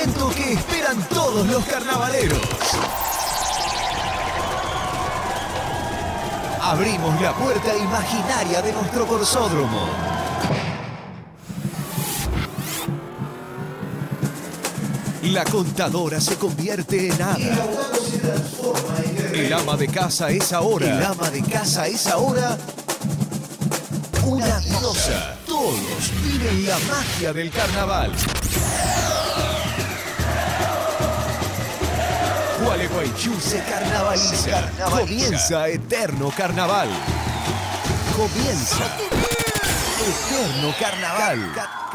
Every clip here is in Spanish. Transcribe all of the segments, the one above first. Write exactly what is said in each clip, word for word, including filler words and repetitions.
momento que esperan todos los carnavaleros. Abrimos la puerta imaginaria de nuestro corsódromo. La contadora se convierte en hada. El ama de casa es ahora. El ama de casa es ahora una diosa. Todos viven la magia del carnaval. Gualeguaychú se carnavaliza. Comienza Eterno Carnaval. Comienza Eterno Carnaval.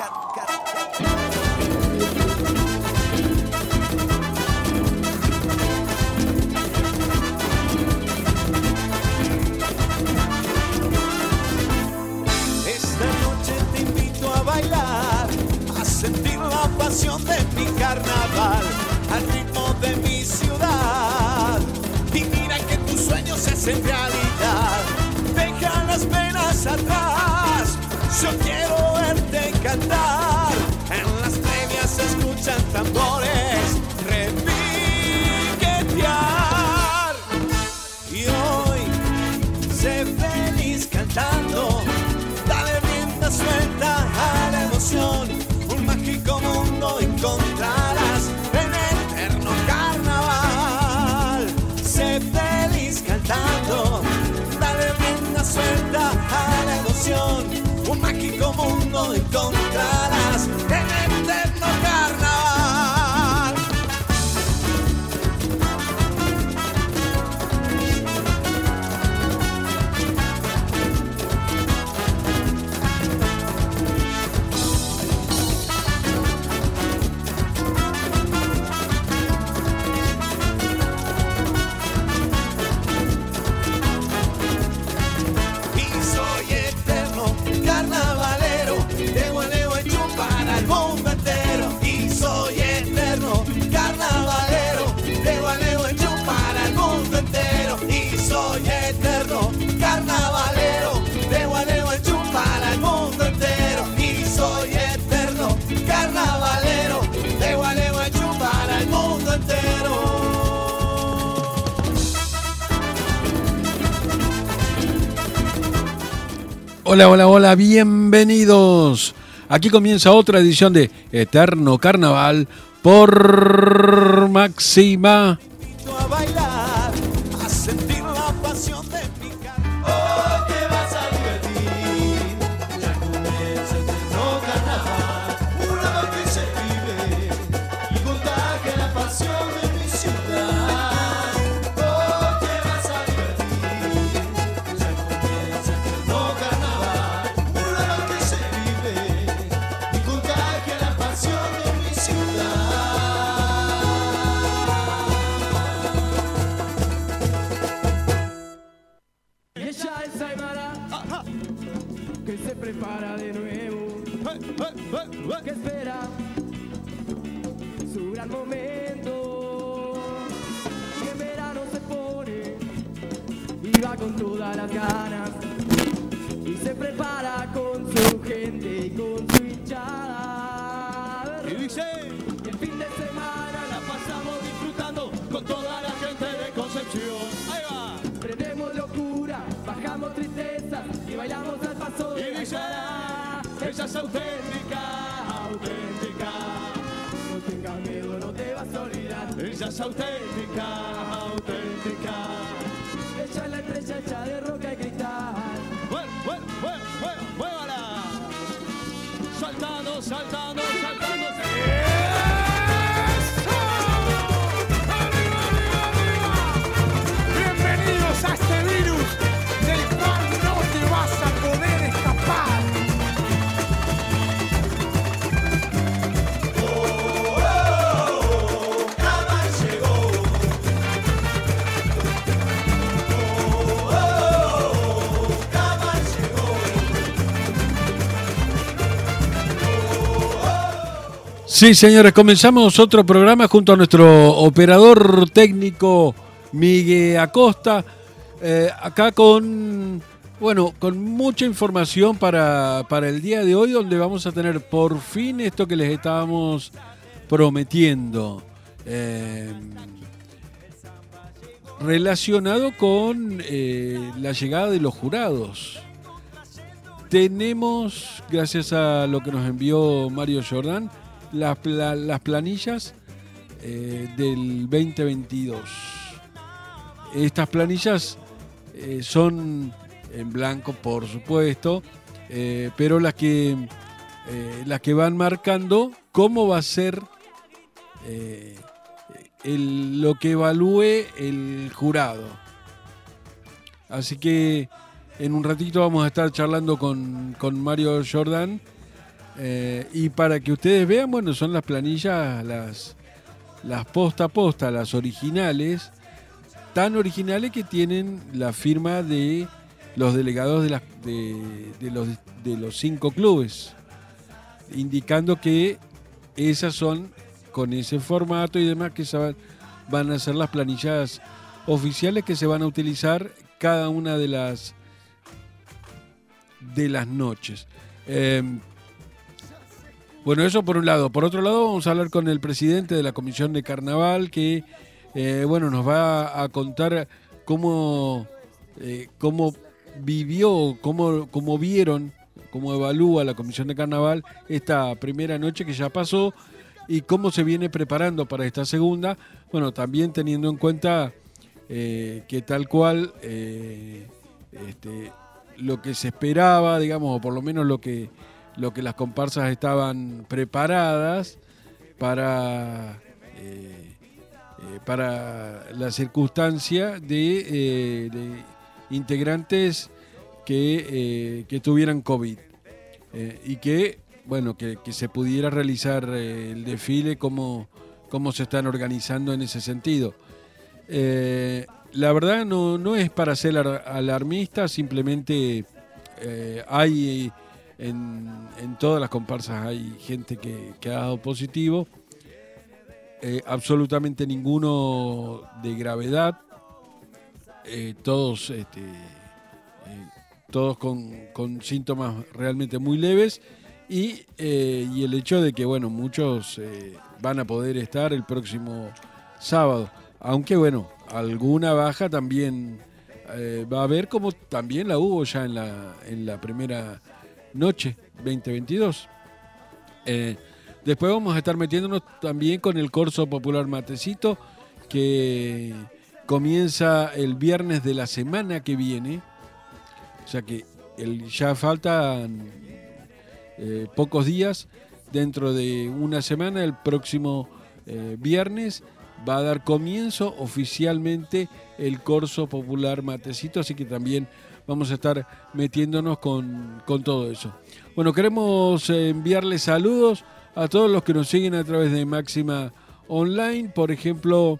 Esta noche te invito a bailar, a sentir la pasión de mi carnaval, al ritmo de mi ciudad. Y mira que tus sueños se hacen realidad. Deja las penas atrás, yo quiero verte cantar. En las premias se escuchan tambores repiquetear. Y hoy sé feliz cantando. Dale rienda suelta a la emoción. Un mágico mundo encontrarás en Eterno Carnaval. Sé feliz cantando. Dale rienda suelta a la emoción. Un mágico mundo encontrarás en Eterno Carnaval. Hola, hola, hola, bienvenidos. Aquí comienza otra edición de Eterno Carnaval por Máxima. A bailar, a sentir la pasión de mi carnaval. Oh, te vas a divertir. Ya comienza Eterno Carnaval. Un amor que se vive y contagia la pasión de mi ciudad. Oh, te vas a divertir. Ya comienza Eterno Carnaval. Un amor que se vive y contagia la pasión de mi ciudad. Que se prepara de nuevo, que espera su gran momento, que en verano se pone y va con todas las ganas y se prepara con su gente y con su hinchada. Y dice, y el fin de semana la pasamos disfrutando con toda la gente de Concepción. ahí va. Prendemos locura, bajamos tristezas y bailamos al paso de Y dice, ella es auténtica, auténtica. No tengas miedo, no te vas a olvidar. Ella es auténtica, auténtica. Ella es la estrella hecha de roca y cristal. Bueno, bueno, bueno, bueno, muévala. Saltando, saltando, saltando. Bienvenidos a este virus del cual no te vas a poder escapar. Oh, oh, oh, Carnaval llegó. Oh, oh, oh, Carnaval llegó. Sí, señores, comenzamos otro programa junto a nuestro operador técnico Miguel Acosta, eh, acá con, bueno, con mucha información para, para el día de hoy, donde vamos a tener por fin esto que les estábamos prometiendo. Eh, relacionado con eh, la llegada de los jurados. Tenemos, gracias a lo que nos envió Mario Jordán, las, pla- las planillas eh, del veinte veintidós. Estas planillas eh, son en blanco, por supuesto, eh, pero las que, eh, las que van marcando cómo va a ser eh, el, lo que evalúe el jurado. Así que en un ratito vamos a estar charlando con, con Mario Jordán. Eh, y para que ustedes vean, bueno, son las planillas, las, las posta a posta, las originales, tan originales que tienen la firma de los delegados de, las, de, de, los, de los cinco clubes, indicando que esas son, con ese formato y demás, que se van, van a ser las planillas oficiales que se van a utilizar cada una de las de las noches. Eh, bueno, eso por un lado. Por otro lado, vamos a hablar con el presidente de la Comisión de Carnaval, que eh, bueno, nos va a contar cómo, eh, cómo vivió, cómo, cómo vieron, cómo evalúa la Comisión de Carnaval esta primera noche que ya pasó y cómo se viene preparando para esta segunda. Bueno, también teniendo en cuenta eh, que tal cual eh, este, lo que se esperaba, digamos, o por lo menos lo que, lo que las comparsas estaban preparadas para, eh, eh, para la circunstancia de, eh, de integrantes que, eh, que tuvieran COVID eh, y que, bueno, que, que se pudiera realizar eh, el desfile, cómo, cómo se están organizando en ese sentido. Eh, La verdad no, no es para ser alarmista, simplemente eh, hay en, en todas las comparsas hay gente que, que ha dado positivo, eh, absolutamente ninguno de gravedad, eh, todos, este, eh, todos con, con síntomas realmente muy leves y, eh, y el hecho de que bueno, muchos eh, van a poder estar el próximo sábado, aunque bueno, alguna baja también eh, va a haber, como también la hubo ya en la, en la primera noche veinte veintidós. Eh, después vamos a estar metiéndonos también con el Corso Popular Matecito, que comienza el viernes de la semana que viene. O sea que el, ya faltan eh, pocos días. Dentro de una semana, el próximo eh, viernes, va a dar comienzo oficialmente el Corso Popular Matecito, así que también vamos a estar metiéndonos con, con todo eso. Bueno, queremos enviarles saludos a todos los que nos siguen a través de Máxima Online, por ejemplo,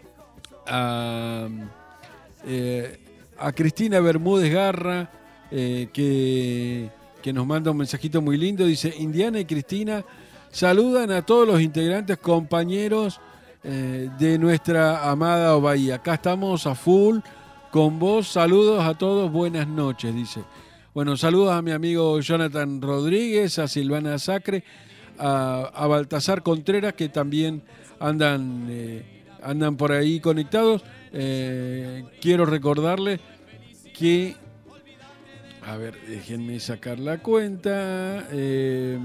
a, eh, a Cristina Bermúdez Garra, eh, que, que nos manda un mensajito muy lindo, dice: Indiana y Cristina saludan a todos los integrantes, compañeros Eh, de nuestra amada Bahía. Acá estamos a full con vos. Saludos a todos, buenas noches, dice. Bueno, saludos a mi amigo Jonathan Rodríguez, a Silvana Sacre, a, a Baltasar Contreras, que también andan, eh, andan por ahí conectados. Eh, quiero recordarles que, a ver, déjenme sacar la cuenta. Eh,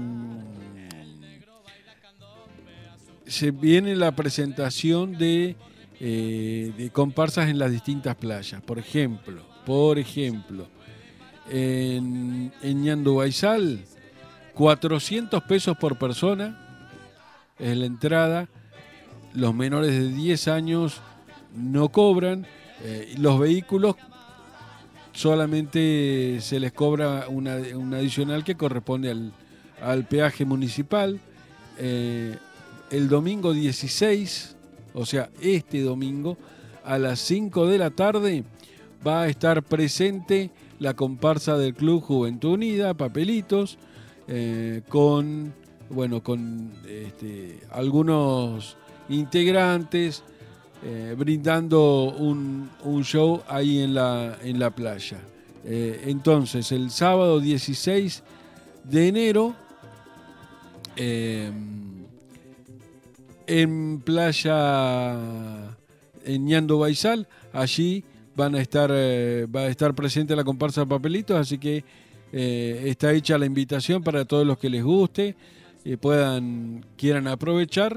se viene la presentación de, eh, de comparsas en las distintas playas. Por ejemplo, por ejemplo, en, en Ñandú Baizal, cuatrocientos pesos por persona es la entrada. Los menores de diez años no cobran. Eh, los vehículos solamente se les cobra una, una adicional que corresponde al, al peaje municipal. Eh, el domingo dieciséis, o sea, este domingo, a las cinco de la tarde, va a estar presente la comparsa del Club Juventud Unida, Papelitos, eh, con, bueno, con este, algunos integrantes, eh, brindando un, un show ahí en la, en la playa. Eh, entonces, el sábado dieciséis de enero, eh, en Playa, en Ñando Baizal, allí van a estar, eh, va a estar presente la comparsa de Papelitos, así que eh, está hecha la invitación para todos los que les guste y puedan, quieran aprovechar.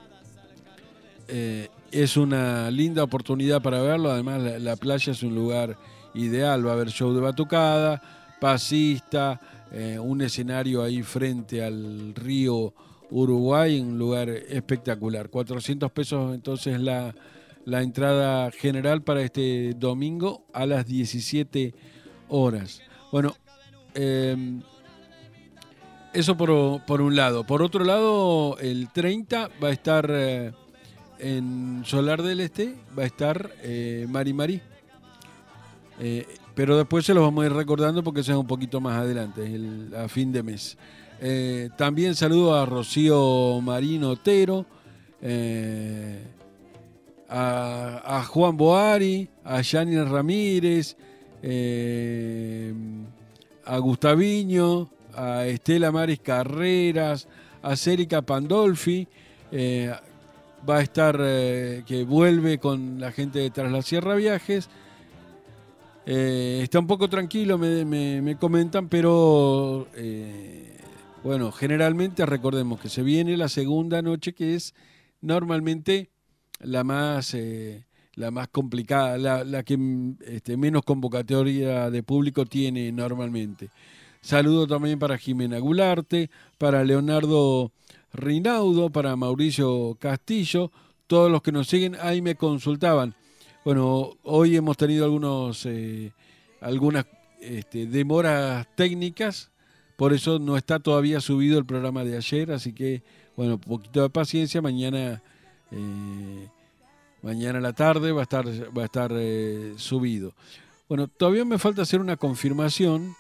Eh, es una linda oportunidad para verlo, además la, la playa es un lugar ideal, va a haber show de batucada, pasista, eh, un escenario ahí frente al río Uruguay, un lugar espectacular. cuatrocientos pesos entonces la, la entrada general para este domingo a las diecisiete horas. Bueno, eh, eso por, por un lado. Por otro lado, el treinta va a estar eh, en Solar del Este, va a estar eh, Mari Mari. Eh, pero después se los vamos a ir recordando porque eso es un poquito más adelante, el, a fin de mes. Eh, también saludo a Rocío Marín Otero, eh, a, a Juan Boari, a Yanis Ramírez, eh, a Gustaviño, a Estela Maris Carreras, a Cérica Pandolfi. Eh, va a estar, eh, que vuelve con la gente de Tras la Sierra Viajes. Eh, está un poco tranquilo, me, me, me comentan, pero eh, bueno, generalmente recordemos que se viene la segunda noche, que es normalmente la más, eh, la más complicada, la, la que este, menos convocatoria de público tiene normalmente. Saludo también para Jimena Gularte, para Leonardo Rinaudo, para Mauricio Castillo, todos los que nos siguen, ahí me consultaban. Bueno, hoy hemos tenido algunos, eh, algunas este, demoras técnicas, por eso no está todavía subido el programa de ayer, así que, bueno, un poquito de paciencia, mañana, eh, mañana a la tarde va a estar, va a estar eh, subido. Bueno, todavía me falta hacer una confirmación,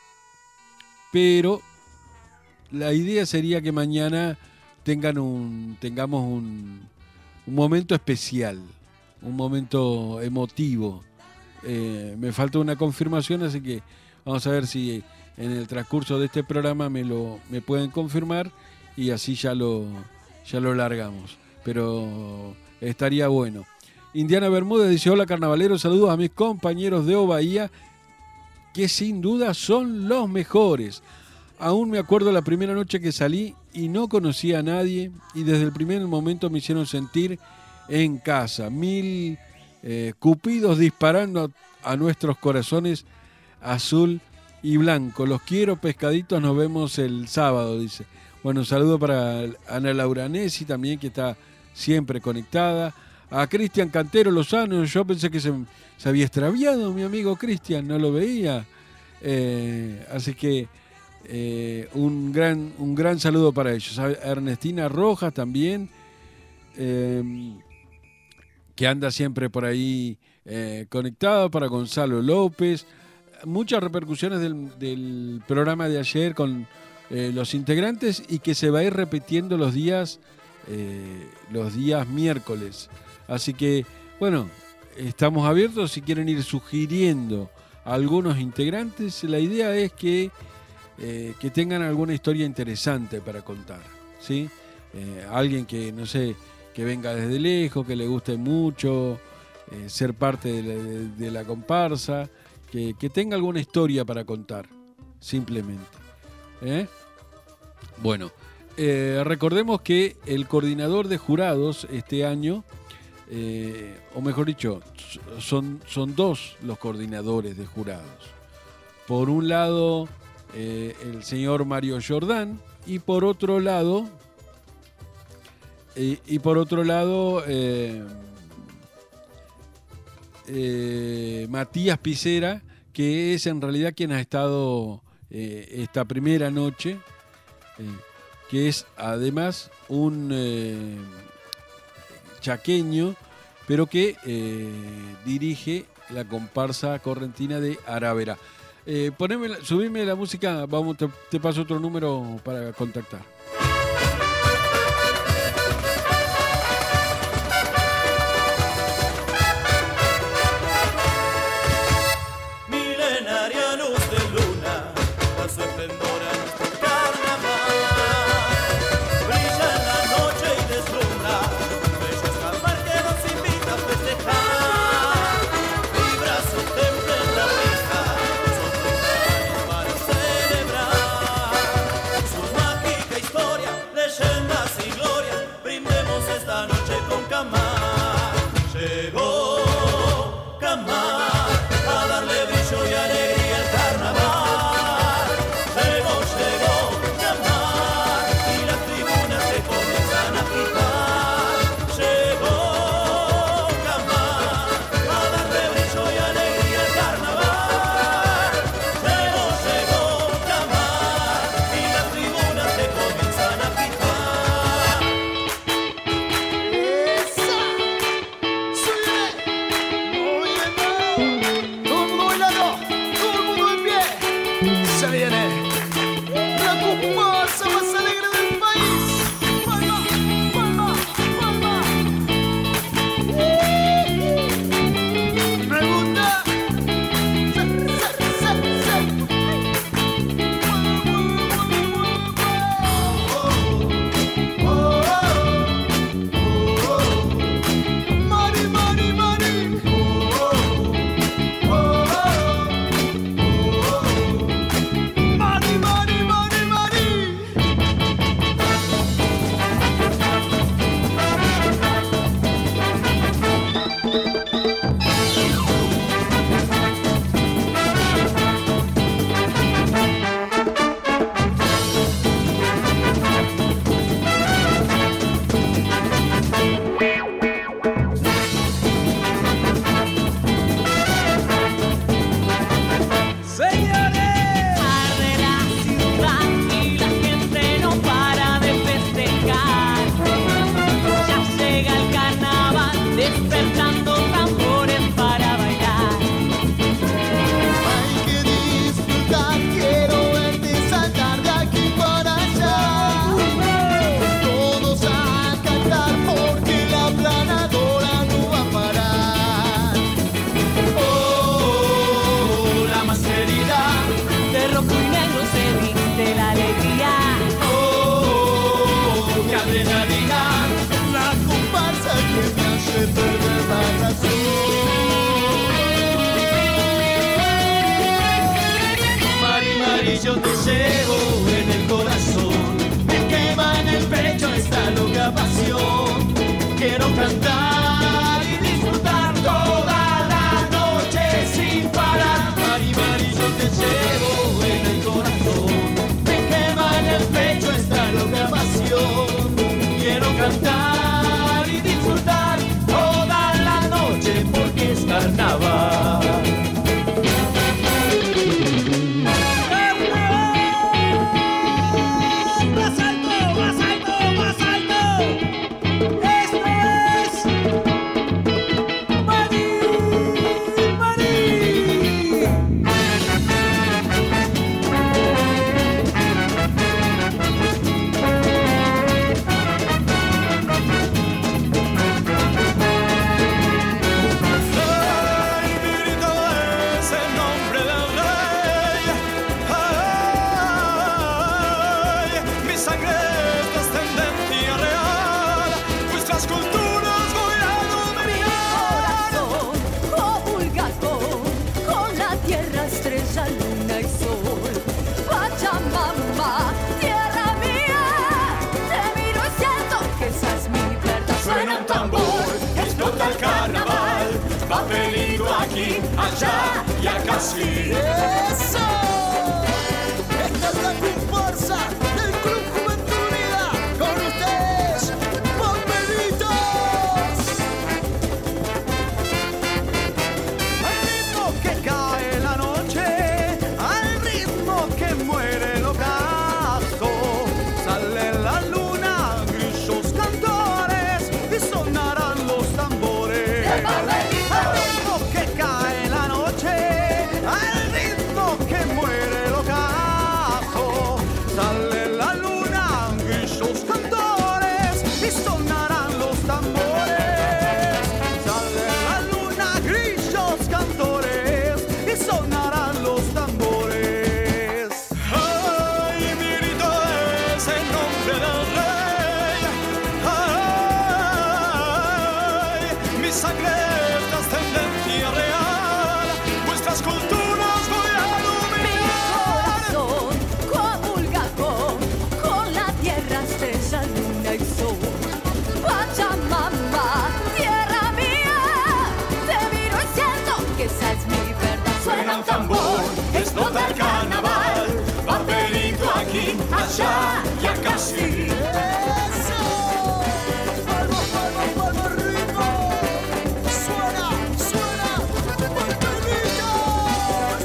pero la idea sería que mañana tengan un, tengamos un, un momento especial. Un momento emotivo. Eh, me falta una confirmación, así que vamos a ver si en el transcurso de este programa me lo me pueden confirmar y así ya lo ya lo largamos. Pero estaría bueno. Indiana Bermúdez dice: hola carnavalero, saludos a mis compañeros de O Bahía, que sin duda son los mejores. Aún me acuerdo la primera noche que salí y no conocía a nadie y desde el primer momento me hicieron sentir en casa, mil eh, cupidos disparando a, a nuestros corazones azul y blanco. Los quiero, pescaditos, nos vemos el sábado, dice. Bueno, un saludo para Ana Laura Nessi también, que está siempre conectada. A Cristian Cantero Lozano, yo pensé que se, se había extraviado mi amigo Cristian, no lo veía. Eh, así que eh, un, gran, un gran saludo para ellos. A Ernestina Rojas también. Eh, que anda siempre por ahí eh, conectado, para Gonzalo López. Muchas repercusiones del, del programa de ayer con eh, los integrantes y que se va a ir repitiendo los días, eh, los días miércoles. Así que, bueno, estamos abiertos si quieren ir sugiriendo a algunos integrantes. La idea es que, eh, que tengan alguna historia interesante para contar, ¿sí? Eh, alguien que, no sé, que venga desde lejos, que le guste mucho eh, ser parte de la, de, de la comparsa, que, que tenga alguna historia para contar, simplemente. ¿Eh? Bueno, eh, recordemos que el coordinador de jurados este año, eh, o mejor dicho, son, son dos los coordinadores de jurados. Por un lado, eh, el señor Mario Jordán, y por otro lado... Y, y por otro lado, eh, eh, Matías Picera, que es en realidad quien ha estado eh, esta primera noche, eh, que es además un eh, chaqueño, pero que eh, dirige la comparsa correntina de Aravera. Eh, poneme, subime la música, vamos, te, te paso otro número para contactar. Brilla en la noche y deslumbra adrenalina, la comparsa que me hace perder la razón. Mari, Mari, yo te llevo en el corazón, me quema en el pecho esta loca pasión. Quiero cantar y disfrutar toda la noche sin parar. Mari, Mari, yo te llevo en el corazón, me quema en el pecho esta loca pasión. Quiero cantar y disfrutar toda la noche porque es carnaval. ¡Más alto, más alto, más alto! ¡Esto es Mari, Mari! Ay, mi grito es el nombre del rey. Ay, mi sangre es descendencia real. Vuestras culturas voy a dominar. Corazón, comulga con, con la tierra, estrella, luna y sol. Pachamama, tierra mía, te miro y siento que esa es mi verdad. Suena un tambor, explota el carnaval. Papelito aquí, allá y acá sí. ¡Eso! Esta es la comparsa del Club Juventud Unida. Con ustedes, Papelitos. Al ritmo que cae la noche, al ritmo que muere el ocaso, sale la luna, grillos cantores y sonarán los tambores. Al ritmo que cae la noche, al ritmo que muere el ocaso, sale la luna, grillos cantores y sonarán los tambores. Sale la luna, grillos cantores y sonarán los tambores. Ay, mi grito es el nombre del rey. Ay, mi sangre es de ascendencia real. Vuestras culturas voy a Mi dominar. corazón comulga con, con la tierra, estrella, luna y sol. Pachamama, tierra mía, te miro y siento que esa es mi verdad. Suena un tambor, explota el carnaval. Papelito aquí, allá y acá sí. ¡Eso! ¡Palmo, palmo, palmo, ritmo! ¡Suena, suena! ¡Papelitos!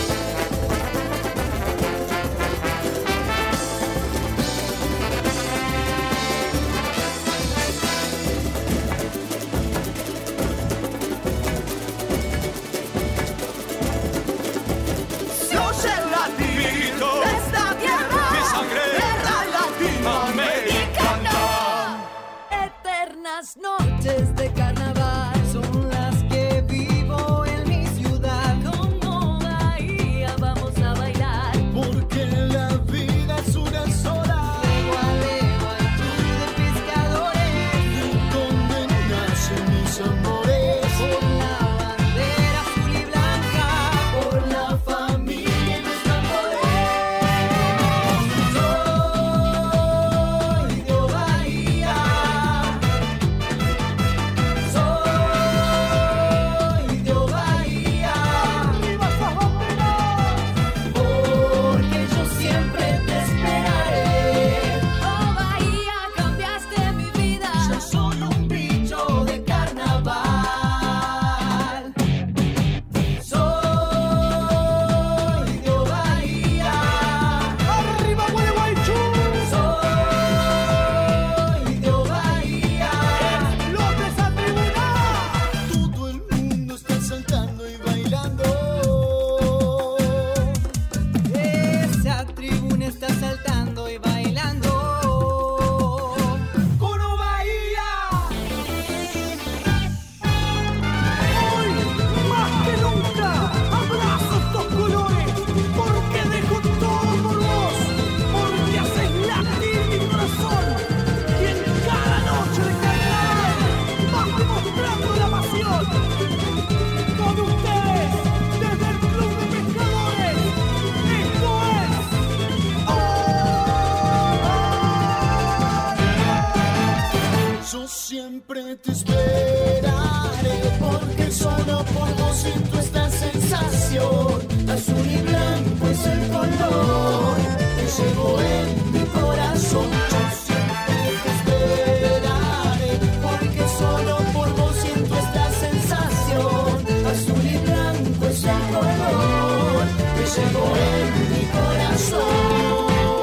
Se oye el latino De esta tierra, mi sangre tierra latinoamericana. Eternas noches de carnaval son las que vivo en mi ciudad. Como Bahía vamos a bailar. Porque la vida es una sola. Legua, legua, el club de pescadores. Donde nacen mis amores. Por la bandera azul y blanca, Por la familia y los tambores. soy de Bahía. Soy de Bahía. Porque yo siempre te esperaré. Oh Bahía, cambiaste mi vida. Yo soy un bicho de carnaval. Soy de Bahía. ¡Arriba, Gualeguaychú! Soy de Bahía. ¡Los de esa tribuna! Todo el mundo está saltando y bailando. Esa tribuna está saltando y bailando. ¡Coro Bahía! Hoy, más que nunca, abrazo estos colores, porque dejo todo por vos, porque haces latir mi corazón, y te esperaré, porque solo por vos siento esta sensación. Azul y blanco es el color que llevo en mi corazón. Yo siempre te esperaré, porque solo por vos siento esta sensación. Azul y blanco es el color que llevo en mi corazón.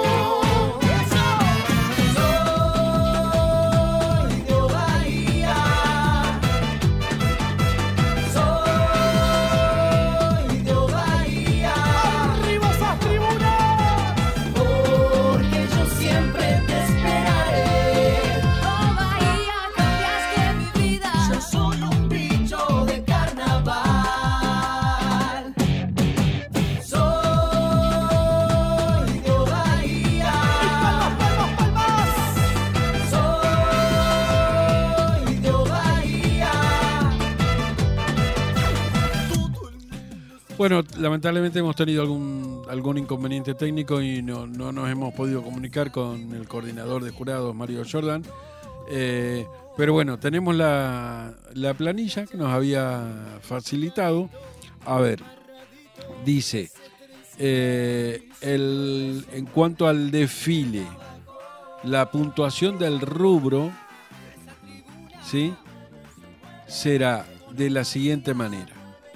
Bueno, lamentablemente hemos tenido algún algún inconveniente técnico y no, no nos hemos podido comunicar con el coordinador de jurados, Mario Jordan. Eh, pero bueno, tenemos la, la planilla que nos había facilitado. A ver, dice, eh, el, en cuanto al desfile, la puntuación del rubro, ¿sí?, será de la siguiente manera.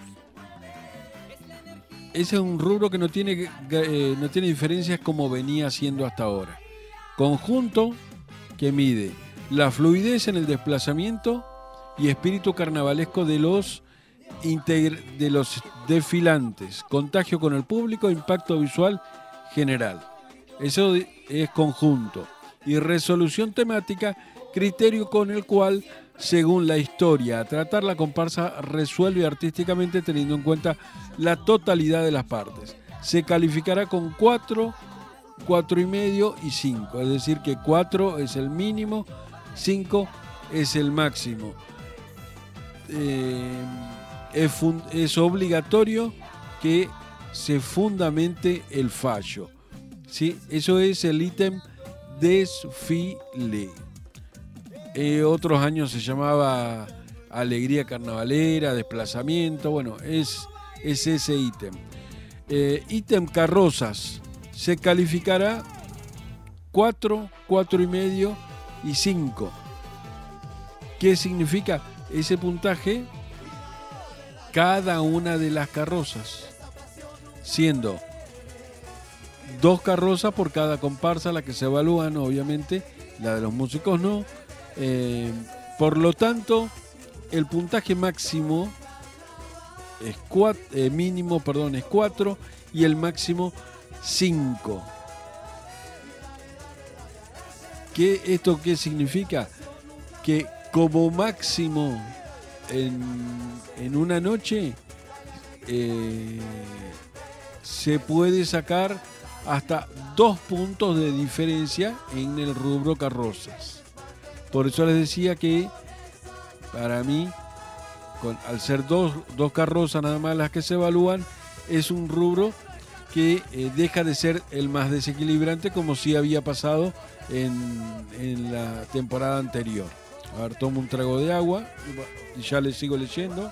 Ese es un rubro que no tiene, eh, no tiene diferencias como venía siendo hasta ahora. Conjunto que mide la fluidez en el desplazamiento y espíritu carnavalesco de los, integr- de los desfilantes, contagio con el público, impacto visual general. Eso es conjunto. Y resolución temática, criterio con el cual, según la historia a tratar, la comparsa resuelve artísticamente teniendo en cuenta la totalidad de las partes. Se calificará con cuatro, cuatro y medio y cinco. Es decir, que cuatro es el mínimo, cinco es el máximo. Eh, es, fun- es obligatorio que se fundamente el fallo. ¿Sí? Eso es el ítem desfile. Eh, otros años se llamaba alegría carnavalera, desplazamiento. Bueno, es, es ese ítem. Eh, ítem carrozas. Se calificará cuatro, cuatro y medio y cinco. ¿Qué significa ese puntaje? Cada una de las carrozas, siendo dos carrozas por cada comparsa, la que se evalúan, obviamente, la de los músicos no. Eh, por lo tanto, el puntaje máximo es cuatro, eh, mínimo, perdón, es cuatro y el máximo cinco. ¿Qué, ¿Esto qué significa? Que como máximo en, en una noche eh, se puede sacar hasta dos puntos de diferencia en el rubro carrozas. Por eso les decía que para mí, con, al ser dos, dos carrozas nada más las que se evalúan, es un rubro que eh, deja de ser el más desequilibrante, como sí había pasado en, en la temporada anterior. A ver, tomo un trago de agua y ya les sigo leyendo.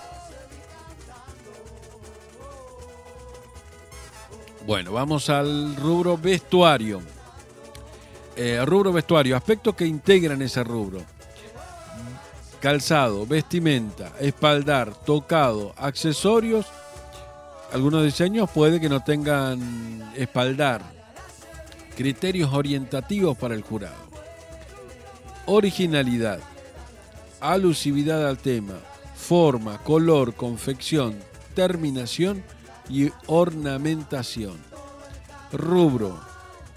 Bueno, vamos al rubro vestuario. Eh, rubro vestuario, aspectos que integran ese rubro: calzado, vestimenta, espaldar, tocado, accesorios. Algunos diseños puede que no tengan espaldar. Criterios orientativos para el jurado: originalidad, alusividad al tema, forma, color, confección, terminación y ornamentación. Rubro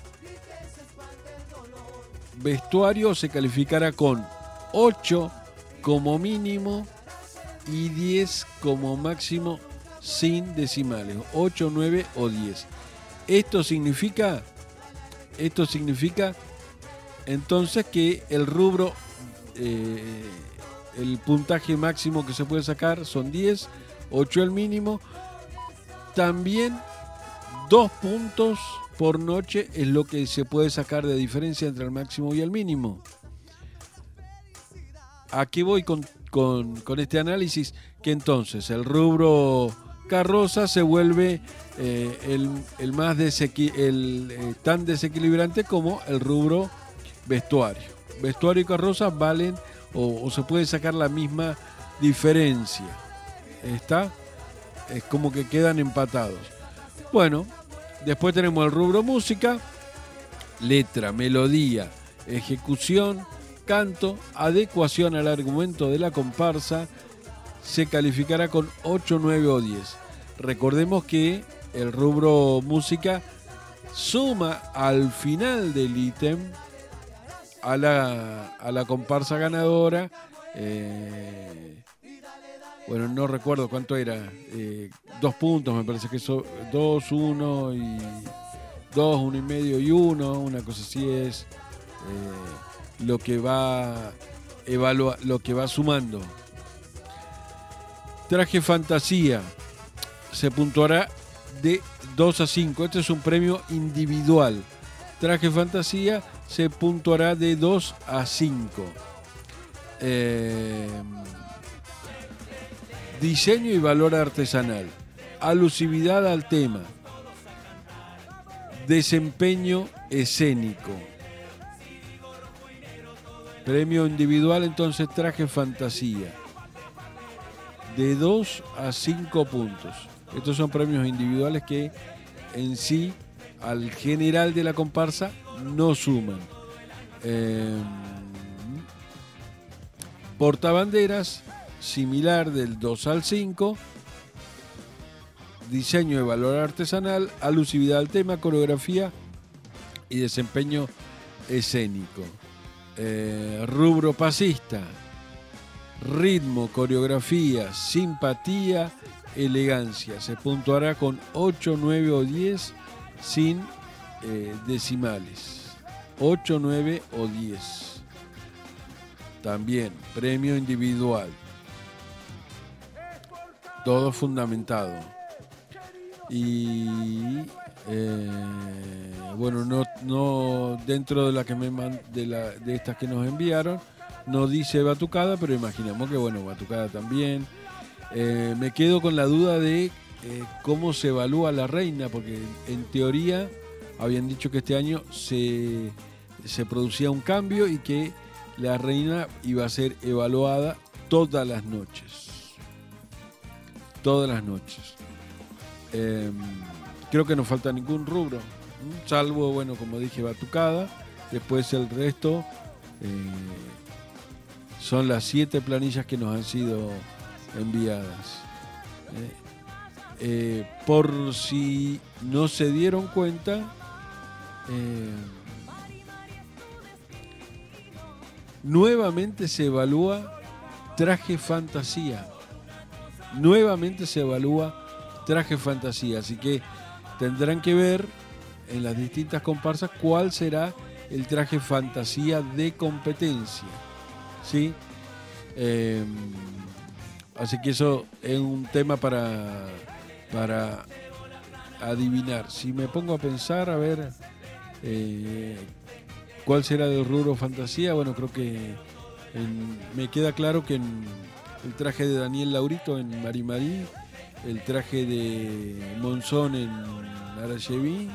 vestuario se calificará con ocho como mínimo y diez como máximo, sin decimales, ocho, nueve o diez. Esto significa, esto significa entonces que el rubro, eh, el puntaje máximo que se puede sacar son diez, ocho el mínimo. También dos puntos por noche es lo que se puede sacar de diferencia entre el máximo y el mínimo. ¿A qué voy con, con, con este análisis? Que entonces el rubro carroza se vuelve eh, el, el más desequi el, eh, tan desequilibrante como el rubro vestuario. Vestuario y carroza valen o, o se puede sacar la misma diferencia. ¿Está? Es como que quedan empatados. Bueno, después tenemos el rubro música, letra, melodía, ejecución, canto, adecuación al argumento de la comparsa. Se calificará con ocho, nueve o diez. Recordemos que el rubro música suma al final del ítem a la, a la comparsa ganadora. Eh, bueno, no recuerdo cuánto era. Eh, dos puntos, me parece que son dos, uno y dos, uno y medio y uno. Una cosa así es eh, lo que va evalua, lo que va sumando. Traje fantasía se puntuará de dos a cinco. Este es un premio individual. Traje fantasía se puntuará de dos a cinco. Eh, diseño y valor artesanal. Alusividad al tema. Desempeño escénico. Premio individual, entonces, traje fantasía. De dos a cinco puntos. Estos son premios individuales que en sí al general de la comparsa no suman. Eh, portabanderas, similar del dos al cinco. Diseño de valor artesanal, alusividad al tema, coreografía y desempeño escénico. Eh, rubro pasista. Ritmo, coreografía, simpatía, elegancia. Se puntuará con ocho, nueve o diez sin eh, decimales. ocho, nueve o diez. También premio individual. Todo fundamentado. Y eh, bueno, no, no dentro de la que me man, de, la, de estas que nos enviaron. No dice batucada, pero imaginamos que, bueno, batucada también. Eh, me quedo con la duda de eh, cómo se evalúa la reina, porque en teoría habían dicho que este año se, se producía un cambio y que la reina iba a ser evaluada todas las noches. Todas las noches. Eh, creo que no falta ningún rubro, salvo, bueno, como dije, batucada. Después el resto... Eh, Son las siete planillas que nos han sido enviadas. Eh, eh, por si no se dieron cuenta, eh, nuevamente se evalúa traje fantasía. Nuevamente se evalúa traje fantasía. Así que tendrán que ver en las distintas comparsas cuál será el traje fantasía de competencia. ¿Sí? Eh, así que eso es un tema para, para adivinar. Si me pongo a pensar, a ver eh, cuál será del rubro fantasía, bueno, creo que en, me queda claro que en el traje de Daniel Laurito en Marimarí, el traje de Monzón en Arayeví,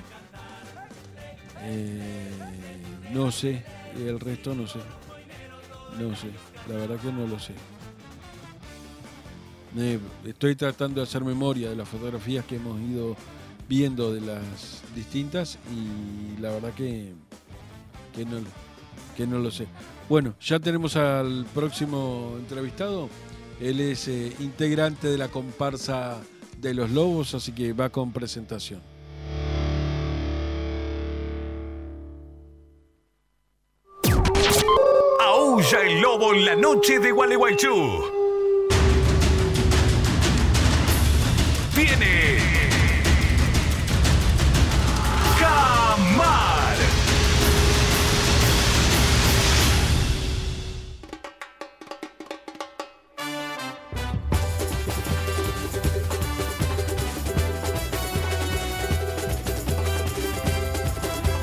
eh, no sé, el resto no sé. No sé, la verdad que no lo sé. Eh, estoy tratando de hacer memoria de las fotografías que hemos ido viendo de las distintas y la verdad que, que, no, que no lo sé. Bueno, ya tenemos al próximo entrevistado. Él es eh, integrante de la comparsa de los Lobos, así que va con presentación. Aúlla el lobo en la noche de Gualeguaychú. Viene Camar.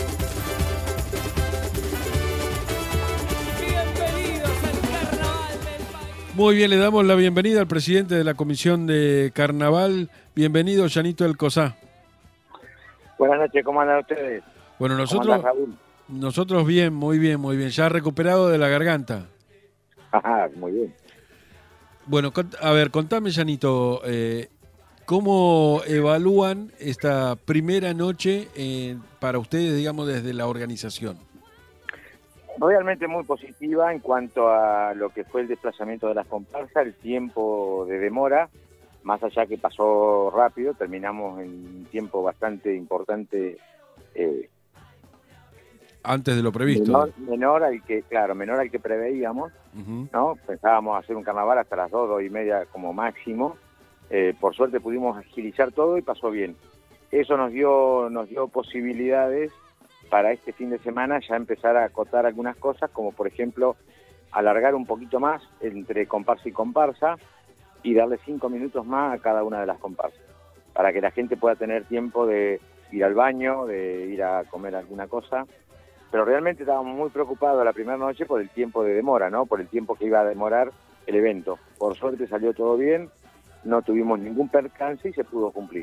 Bienvenidos al carnaval de Muy bien, le damos la bienvenida al presidente de la Comisión de Carnaval. Bienvenido, Llanito del Cosá. Buenas noches, ¿cómo andan ustedes? Bueno, ¿Cómo nosotros, andás, Raúl? nosotros bien, muy bien, muy bien. Ya recuperado de la garganta. Ajá, muy bien. Bueno, cont- a ver, contame, Llanito, eh, ¿cómo evalúan esta primera noche eh, para ustedes, digamos, desde la organización? Realmente muy positiva en cuanto a lo que fue el desplazamiento de las comparsas, el tiempo de demora, más allá que pasó rápido, terminamos en un tiempo bastante importante, eh, Antes de lo previsto. menor, menor al que, claro, menor al que preveíamos, Ujú. ¿no? Pensábamos hacer un carnaval hasta las dos, dos y media como máximo. Eh, por suerte pudimos agilizar todo y pasó bien. Eso nos dio, nos dio posibilidades para este fin de semana ya empezar a acotar algunas cosas, como por ejemplo alargar un poquito más entre comparsa y comparsa y darle cinco minutos más a cada una de las comparsas, para que la gente pueda tener tiempo de ir al baño, de ir a comer alguna cosa. Pero realmente estábamos muy preocupados la primera noche por el tiempo de demora, ¿no? Por el tiempo que iba a demorar el evento. Por suerte salió todo bien, no tuvimos ningún percance y se pudo cumplir.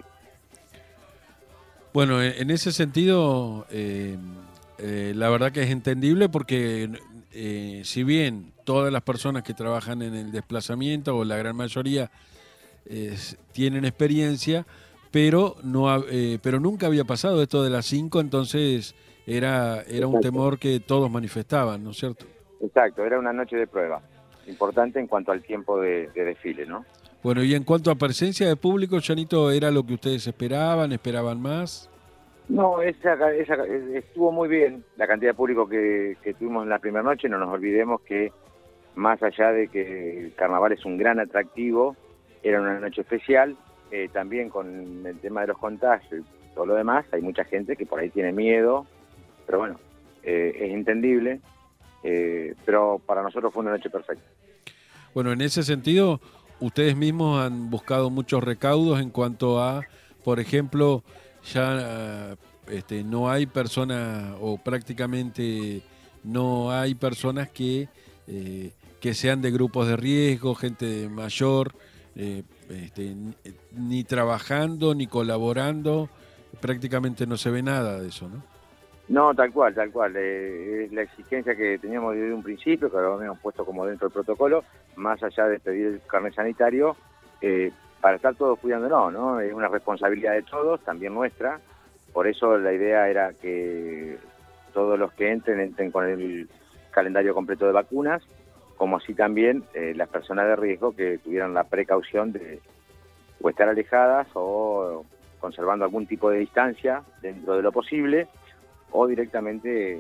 Bueno, en en ese sentido, eh, eh, la verdad que es entendible porque eh, si bien todas las personas que trabajan en el desplazamiento, o la gran mayoría, eh, tienen experiencia, pero no ha- eh, pero nunca había pasado esto de las cinco, entonces era, era un Exacto. temor que todos manifestaban, ¿no es cierto? Exacto, era una noche de prueba, importante en cuanto al tiempo de, de desfile, ¿no? Bueno, y en cuanto a presencia de público, Llanito, ¿era lo que ustedes esperaban? ¿Esperaban más? No, esa, esa, estuvo muy bien la cantidad de público que, que tuvimos en la primera noche. No nos olvidemos que más allá de que el carnaval es un gran atractivo, era una noche especial, eh, también con el tema de los contagios y todo lo demás, hay mucha gente que por ahí tiene miedo, pero bueno, eh, es entendible, eh, pero para nosotros fue una noche perfecta. Bueno, en ese sentido, ustedes mismos han buscado muchos recaudos en cuanto a, por ejemplo, ya este, no hay personas, o prácticamente no hay personas que, eh, que sean de grupos de riesgo, gente mayor, eh, este, ni, ni trabajando ni colaborando, prácticamente no se ve nada de eso, ¿no? No, tal cual, tal cual. Eh, es la exigencia que teníamos desde un principio, que lo habíamos puesto como dentro del protocolo, más allá de pedir el carnet sanitario, eh, para estar todos cuidándonos, ¿no? Es una responsabilidad de todos, también nuestra. Por eso la idea era que todos los que entren, entren con el calendario completo de vacunas, como así también eh, las personas de riesgo que tuvieran la precaución de o estar alejadas o conservando algún tipo de distancia dentro de lo posible, o directamente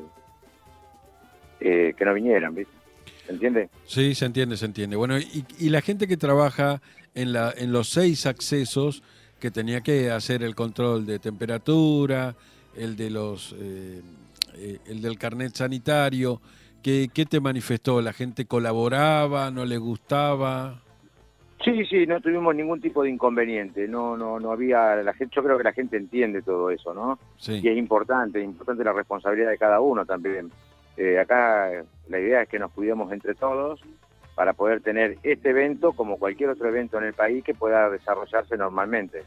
eh, que no vinieran, ¿viste? ¿Se entiende? Sí, se entiende, se entiende. Bueno, y, y la gente que trabaja en, la, en los seis accesos, que tenía que hacer el control de temperatura, el de los, eh, eh, el del carnet sanitario, ¿qué, ¿qué te manifestó? ¿La gente colaboraba, no le gustaba? Sí, sí, no tuvimos ningún tipo de inconveniente, no, no, no había, la gente, yo creo que la gente entiende todo eso, ¿no? Sí. Y es importante, es importante la responsabilidad de cada uno también. Eh, acá eh, la idea es que nos cuidemos entre todos para poder tener este evento como cualquier otro evento en el país que pueda desarrollarse normalmente.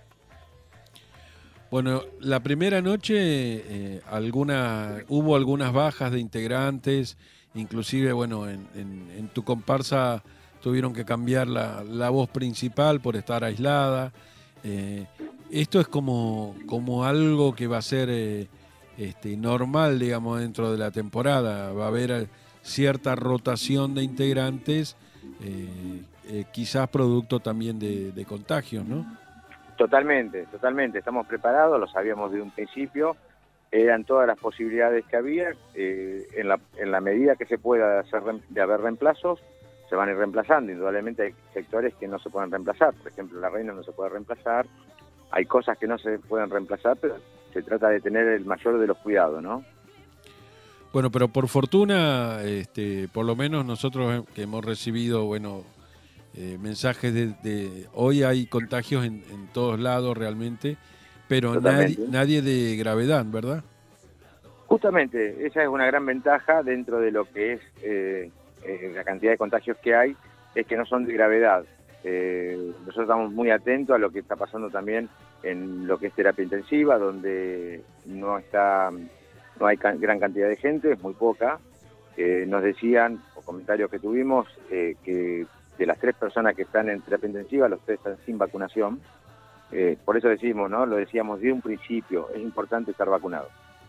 Bueno, la primera noche eh, alguna, hubo algunas bajas de integrantes, inclusive, bueno, en, en, en tu comparsa tuvieron que cambiar la, la voz principal por estar aislada. Eh, esto es como, como algo que va a ser eh, este, normal, digamos, dentro de la temporada. Va a haber eh, cierta rotación de integrantes, eh, eh, quizás producto también de, de contagios, ¿no? Totalmente, totalmente. Estamos preparados, lo sabíamos de un principio. Eran todas las posibilidades que había. Eh, en, la, en la medida que se pueda hacer, de haber reemplazos, se van a ir reemplazando. Indudablemente hay sectores que no se pueden reemplazar. Por ejemplo, la reina no se puede reemplazar. Hay cosas que no se pueden reemplazar, pero se trata de tener el mayor de los cuidados, ¿no? Bueno, pero por fortuna, este, por lo menos nosotros que hemos recibido, bueno, eh, mensajes de, de... Hoy hay contagios en, en todos lados realmente, pero nadie, nadie de gravedad, ¿verdad? Justamente, esa es una gran ventaja dentro de lo que es... Eh, Eh, la cantidad de contagios que hay, es que no son de gravedad. Eh, nosotros estamos muy atentos a lo que está pasando también en lo que es terapia intensiva, donde no está, no hay ca- gran cantidad de gente, es muy poca. Eh, nos decían, o comentarios que tuvimos, eh, que de las tres personas que están en terapia intensiva, los tres están sin vacunación. Eh, por eso decimos, ¿no? Lo decíamos de un principio, es importante estar vacunado.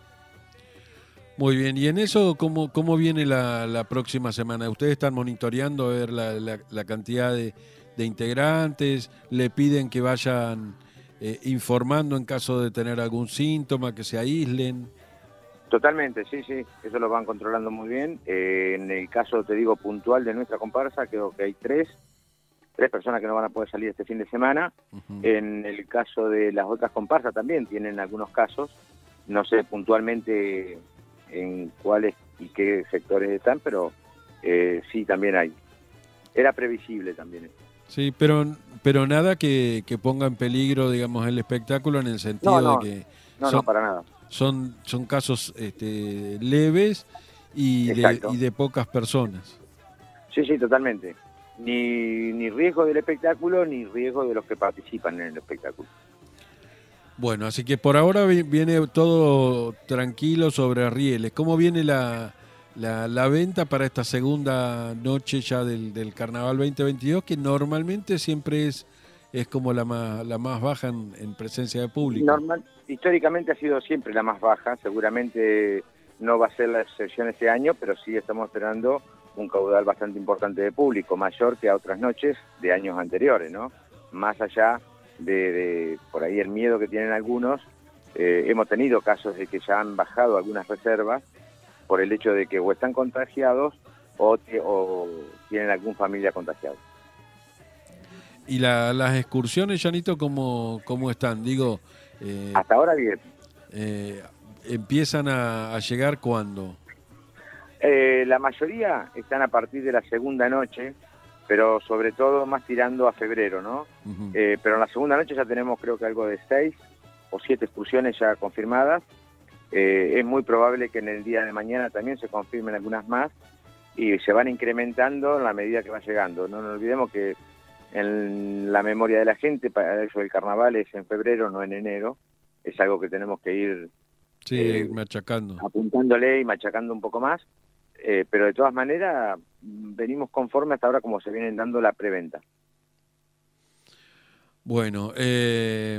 Muy bien, y en eso, ¿cómo, cómo viene la, la próxima semana? ¿Ustedes están monitoreando a ver la, la, la cantidad de, de integrantes? ¿Le piden que vayan eh, informando en caso de tener algún síntoma, que se aíslen? Totalmente, sí, sí, eso lo van controlando muy bien. Eh, en el caso, te digo, puntual de nuestra comparsa, creo que hay tres, tres personas que no van a poder salir este fin de semana. Uh-huh. En el caso de las otras comparsas también tienen algunos casos, no sé puntualmente en cuáles y qué sectores están, pero eh, sí, también hay. Era previsible también. Sí, pero pero nada que, que ponga en peligro, digamos, el espectáculo en el sentido No, no, de que no, son, no, para nada. son, son casos este, leves y de, Exacto. y de pocas personas. Sí, sí, totalmente. Ni, ni riesgo del espectáculo, ni riesgo de los que participan en el espectáculo. Bueno, así que por ahora vi- viene todo tranquilo sobre rieles. ¿Cómo viene la, la, la venta para esta segunda noche ya del, del Carnaval veinte veintidós, que normalmente siempre es, es como la más, la más baja en, en presencia de público? Normal, históricamente ha sido siempre la más baja, seguramente no va a ser la excepción este año, pero sí estamos esperando un caudal bastante importante de público, mayor que a otras noches de años anteriores, ¿no? Más allá de, de por ahí el miedo que tienen algunos, eh, hemos tenido casos de que ya han bajado algunas reservas por el hecho de que o están contagiados o, te- o tienen algún familia contagiado. ¿Y la, las excursiones, Janito, cómo, cómo están? Digo, eh, Hasta ahora bien. eh, ¿empiezan a, a llegar cuándo? Eh, la mayoría están a partir de la segunda noche, pero sobre todo más tirando a febrero, ¿no? Uh-huh. Eh, pero en la segunda noche ya tenemos creo que algo de seis o siete excursiones ya confirmadas. Eh, es muy probable que en el día de mañana también se confirmen algunas más y se van incrementando en la medida que va llegando. No nos olvidemos que en la memoria de la gente, para eso el carnaval es en febrero, no en enero. Es algo que tenemos que ir Sí, eh, machacando. apuntándole y machacando un poco más. Eh, pero de todas maneras venimos conforme hasta ahora como se vienen dando la preventa. Bueno, eh,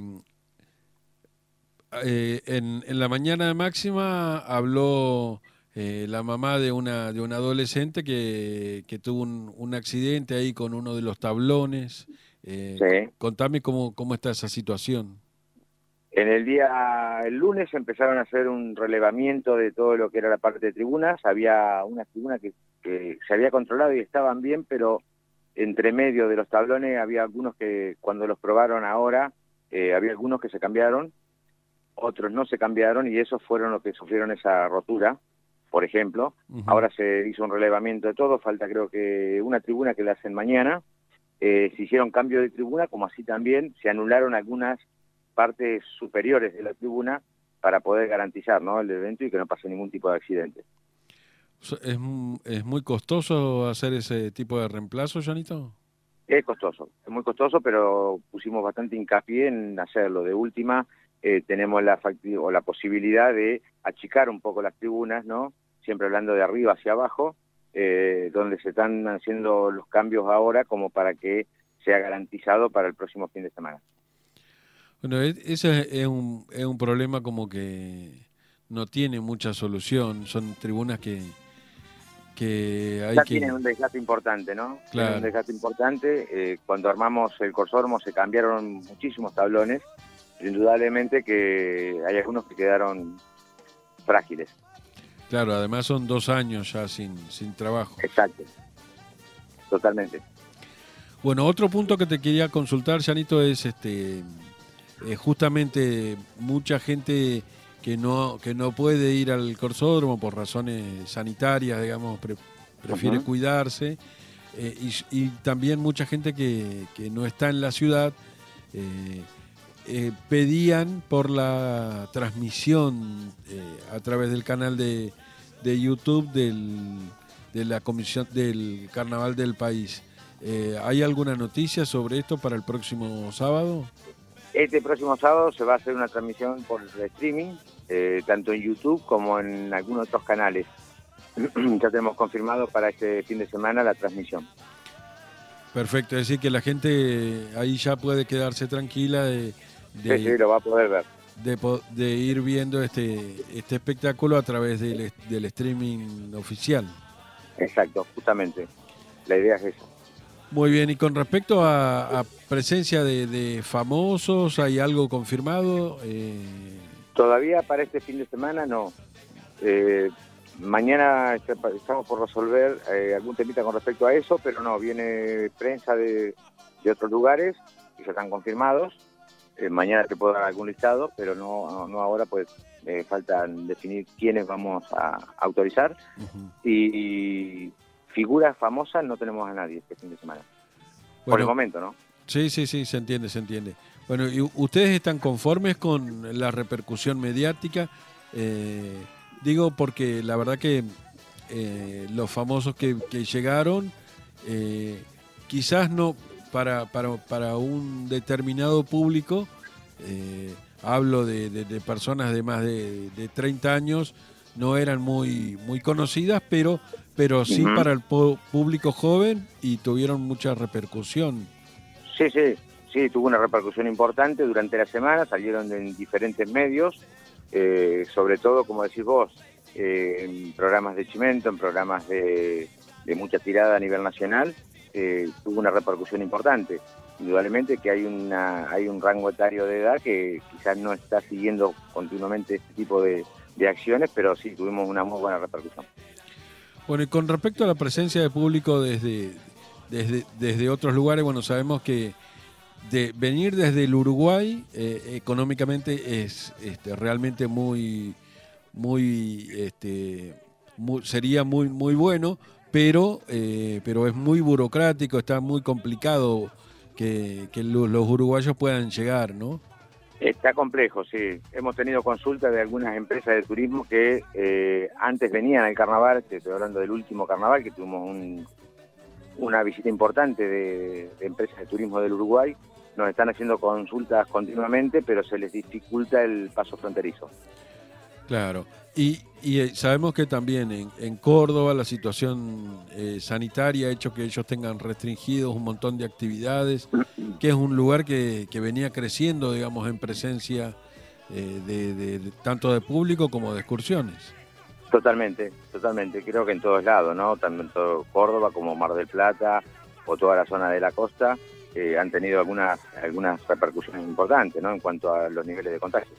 eh, en, en la mañana de Máxima habló eh, la mamá de una de un adolescente que, que tuvo un, un accidente ahí con uno de los tablones. Eh, Sí. Contame cómo, cómo está esa situación. En el día, el lunes empezaron a hacer un relevamiento de todo lo que era la parte de tribunas. Había unas tribunas que, que se había controlado y estaban bien, pero entre medio de los tablones había algunos que cuando los probaron ahora, eh, había algunos que se cambiaron, otros no se cambiaron y esos fueron los que sufrieron esa rotura, por ejemplo. Uh-huh. Ahora se hizo un relevamiento de todo, falta creo que una tribuna que la hacen mañana. Eh, se hicieron cambio de tribuna, como así también se anularon algunas partes superiores de la tribuna para poder garantizar, ¿no?, el evento y que no pase ningún tipo de accidente. ¿Es, es muy costoso hacer ese tipo de reemplazo, Janito? Es costoso, es muy costoso, pero pusimos bastante hincapié en hacerlo. De última, eh, tenemos la, facti- o la posibilidad de achicar un poco las tribunas, ¿no?, siempre hablando de arriba hacia abajo, eh, donde se están haciendo los cambios ahora como para que sea garantizado para el próximo fin de semana. Bueno, e- ese es un, es un problema como que no tiene mucha solución. Son tribunas que, que hay Ya que... tienen un desgaste importante, ¿no? Claro. Tienen un desgaste importante. Eh, cuando armamos el Corsormo se cambiaron muchísimos tablones. Indudablemente que hay algunos que quedaron frágiles. Claro, además son dos años ya sin, sin trabajo. Exacto. Totalmente. Bueno, otro punto que te quería consultar, Janito, es este eh, justamente mucha gente que no que no puede ir al corsódromo por razones sanitarias, digamos, pre- prefiere Ujú. cuidarse, eh, y, y también mucha gente que, que no está en la ciudad, eh, eh, pedían por la transmisión eh, a través del canal de, de YouTube del, de la Comisión del Carnaval del País. Eh, ¿Hay alguna noticia sobre esto para el próximo sábado? Este próximo sábado se va a hacer una transmisión por streaming, eh, tanto en YouTube como en algunos otros canales. Ya tenemos confirmado para este fin de semana la transmisión. Perfecto, es decir que la gente ahí ya puede quedarse tranquila de, de, Sí, sí, lo va a poder ver. de, po- de ir viendo este, este espectáculo a través del, del streaming oficial. Exacto, justamente. La idea es esa. Muy bien, y con respecto a, a presencia de, de famosos, ¿hay algo confirmado? Eh, Todavía para este fin de semana no. Eh, mañana est- estamos por resolver eh, algún temita con respecto a eso, pero no, viene prensa de, de otros lugares que ya están confirmados. Eh, mañana te puedo dar algún listado, pero no, no, no ahora, pues eh, faltan definir quiénes vamos a autorizar. ujú. Y, y figuras famosas no tenemos a nadie este fin de semana. Por Bueno, el momento, ¿no? sí, sí, sí, se entiende, se entiende. Bueno, ¿y u- ustedes están conformes con la repercusión mediática? Eh, digo porque la verdad que eh, los famosos que, que llegaron, eh, quizás no para, para, para un determinado público, eh, hablo de, de- de personas de más de, de treinta años, no eran muy, muy conocidas, pero, pero sí Ujú. para el pu- público joven y tuvieron mucha repercusión. Sí, sí, sí, tuvo una repercusión importante durante la semana, salieron en diferentes medios, eh, sobre todo, como decís vos, eh, en programas de Chimento, en programas de, de mucha tirada a nivel nacional, eh, tuvo una repercusión importante. Indudablemente que hay una hay un rango etario de edad que quizás no está siguiendo continuamente este tipo de, de acciones, pero sí, tuvimos una muy buena repercusión. Bueno, y con respecto a la presencia de público desde, desde, desde otros lugares, bueno, sabemos que de venir desde el Uruguay eh, económicamente es este, realmente muy, muy, este, muy- sería muy, muy bueno, pero, eh, pero es muy burocrático, está muy complicado que, que lo- los uruguayos puedan llegar, ¿no? Está complejo, sí. Hemos tenido consultas de algunas empresas de turismo que eh, antes venían al carnaval, te estoy hablando del último carnaval, que tuvimos un- una visita importante de, de empresas de turismo del Uruguay. Nos están haciendo consultas continuamente, pero se les dificulta el paso fronterizo. Claro. Y, y eh, sabemos que también en, en Córdoba la situación eh, sanitaria ha hecho que ellos tengan restringidos un montón de actividades, que es un lugar que, que venía creciendo, digamos, en presencia eh, de, de- de- tanto de público como de excursiones. Totalmente, totalmente. Creo que en todos lados, ¿no? Tanto Córdoba como Mar del Plata o toda la zona de la costa eh, han tenido algunas algunas repercusiones importantes, ¿no? En cuanto a los niveles de contagio.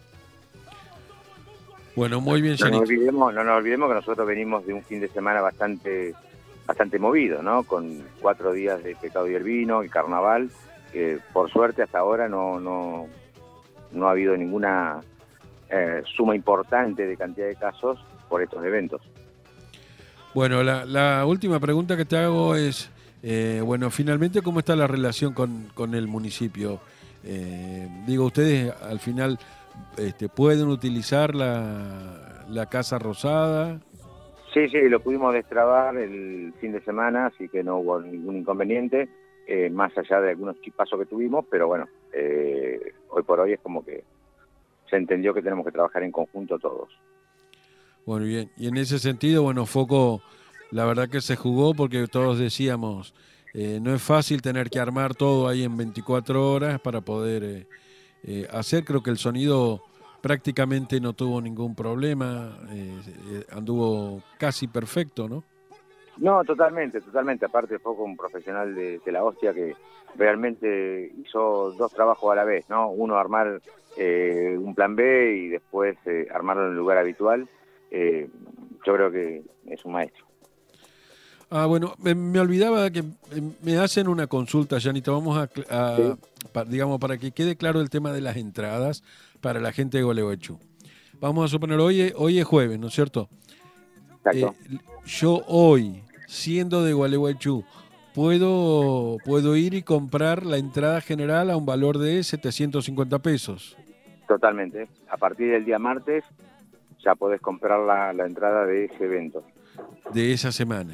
Bueno, muy bien, No nos Yannick. olvidemos, no nos olvidemos que nosotros venimos de un fin de semana bastante bastante movido, ¿no? Con cuatro días de Pecado y el Vino, el carnaval, que por suerte hasta ahora no no, no ha habido ninguna eh, suma importante de cantidad de casos por estos eventos. Bueno, la, la última pregunta que te hago es, eh, bueno, finalmente, ¿cómo está la relación con, con el municipio? Eh, digo, ustedes al final este, pueden utilizar la, la Casa Rosada. Sí, sí, lo pudimos destrabar el fin de semana, así que no hubo ningún inconveniente, eh, más allá de algunos chispazos que tuvimos, pero bueno, eh, hoy por hoy es como que se entendió que tenemos que trabajar en conjunto todos. Bueno, bien. Y en ese sentido, bueno, Foco, la verdad que se jugó porque todos decíamos, eh, no es fácil tener que armar todo ahí en veinticuatro horas para poder eh, eh, hacer. Creo que el sonido prácticamente no tuvo ningún problema, eh, eh, anduvo casi perfecto, ¿no? No, totalmente, totalmente. Aparte fue un profesional de, de la hostia que realmente hizo dos trabajos a la vez, ¿no? Uno armar eh, un plan B y después eh, armarlo en el lugar habitual. Eh, yo creo que es un maestro. Ah, bueno, me, me olvidaba que eh, me hacen una consulta, Janito. Vamos a, cl- a- Sí. pa- digamos, para que quede claro el tema de las entradas para la gente de Gualeguaychú. Vamos a suponer, hoy es, hoy es jueves, ¿no es cierto? Exacto. Eh, yo hoy, siendo de Gualeguaychú, puedo, puedo ir y comprar la entrada general a un valor de setecientos cincuenta pesos. Totalmente. A partir del día martes ya podés comprar la, la entrada de ese evento. De esa semana.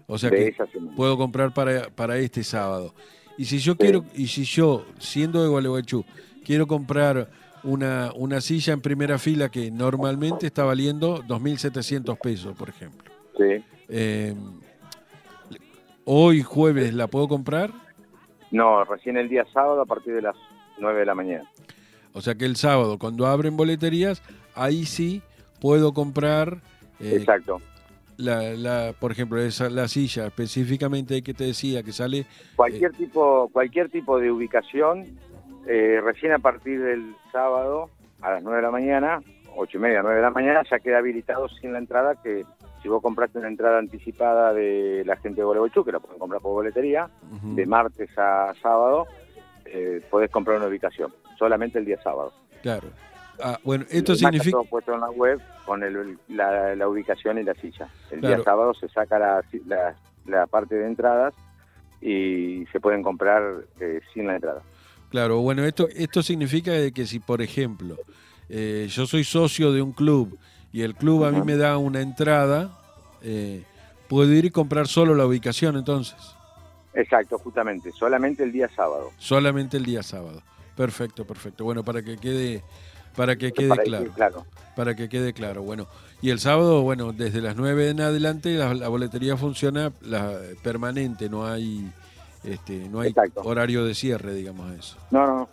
O sea de que esa semana. puedo comprar para, para este sábado. Y si yo Sí. quiero, y si yo, siendo de Gualeguaychú, quiero comprar una, una silla en primera fila que normalmente está valiendo dos mil setecientos pesos, por ejemplo. Sí. Eh, hoy jueves la puedo comprar, No, recién el día sábado a partir de las nueve de la mañana. o sea que el sábado cuando abren boleterías, ahí sí puedo comprar, eh, Exacto. la, la, por ejemplo, esa, la silla específicamente que te decía que sale, Cualquier tipo, cualquier tipo de ubicación, eh, recién a partir del sábado a las nueve de la mañana, ocho y media, nueve de la mañana, ya queda habilitado sin la entrada, que si vos compraste una entrada anticipada de la gente de Gualeguaychú, que la pueden comprar por boletería, ujú, de martes a sábado, eh, podés comprar una ubicación, solamente el día sábado. claro. Ah, bueno, esto Lo demás está significa... todo puesto en la web con el- la, la ubicación y la silla. El Claro. día sábado se saca la, la, la parte de entradas y se pueden comprar eh, sin la entrada. Claro, bueno, esto, esto significa de que si, por ejemplo, eh, yo soy socio de un club y el club a mí Ujú. me da una entrada, eh, puedo ir y comprar solo la ubicación entonces, Exacto, justamente, solamente el día sábado. solamente el día sábado. Perfecto, perfecto. Bueno, para que quede, para que quede Para claro, decir, claro. para que quede claro. Bueno, y el sábado, bueno, desde las nueve en adelante la, la boletería funciona la, permanente, no hay, este, no hay Exacto. horario de cierre, digamos eso. No, no.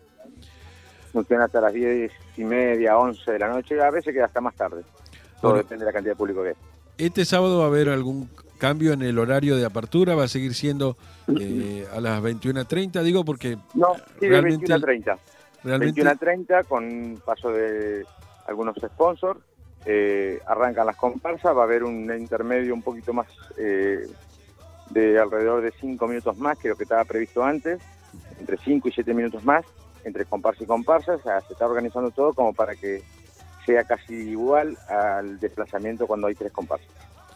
Funciona hasta las diez y media, once de la noche, a veces queda hasta más tarde. Todo Bueno. depende de la cantidad de público que es. ¿Este sábado va a haber algún cambio en el horario de apertura? ¿Va a seguir siendo eh, a las veintiuna treinta? Digo porque No, sí, de realmente, veintiuna a treinta. realmente veintiuna a treinta con paso de algunos sponsors. Eh, arrancan las comparsas, va a haber un intermedio un poquito más eh, de alrededor de cinco minutos más que lo que estaba previsto antes, entre cinco y siete minutos más, entre comparsa y comparsa. O sea, se está organizando todo como para que sea casi igual al desplazamiento cuando hay tres comparsas.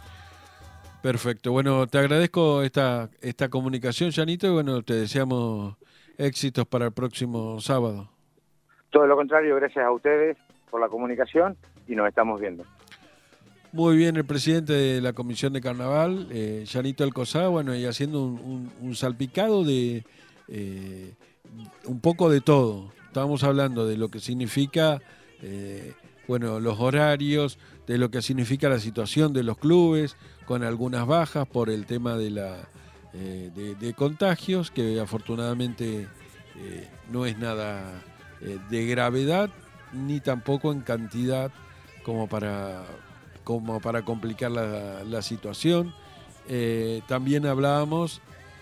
perfecto. Bueno, te agradezco esta, esta comunicación, Janito, y bueno, te deseamos éxitos para el próximo sábado. Todo lo contrario, gracias a ustedes por la comunicación y nos estamos viendo. Muy bien, el presidente de la Comisión de Carnaval, eh, Janito Alcozá, bueno, y haciendo un, un- un salpicado de eh, un poco de todo. Estábamos hablando de lo que significa, eh, bueno, los horarios, de lo que significa la situación de los clubes, con algunas bajas por el tema de la eh, de, de contagios, que afortunadamente eh, no es nada eh, de gravedad, ni tampoco en cantidad como para como para complicar la, la situación. Eh, también hablábamos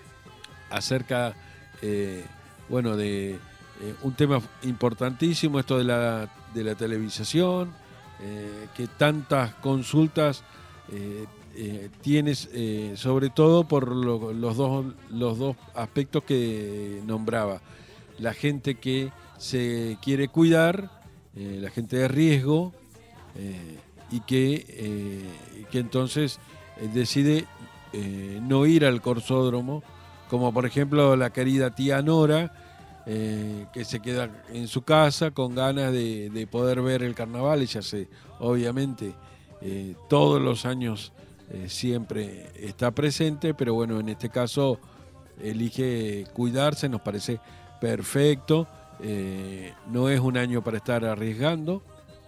acerca, eh, bueno, de eh, un tema importantísimo, esto de la, de la televisación, eh, que tantas consultas eh, eh, tienes, eh, sobre todo por lo- los, dos, los dos aspectos que nombraba. La gente que se quiere cuidar, eh, la gente de riesgo, eh, y que, eh, que entonces eh, decide eh, no ir al corsódromo, como por ejemplo la querida tía Nora, eh, que se queda en su casa con ganas de, de poder ver el carnaval. Ella se, obviamente, eh, todos los años eh, siempre está presente, pero bueno, en este caso elige cuidarse, nos parece perfecto. Eh, no es un año para estar arriesgando.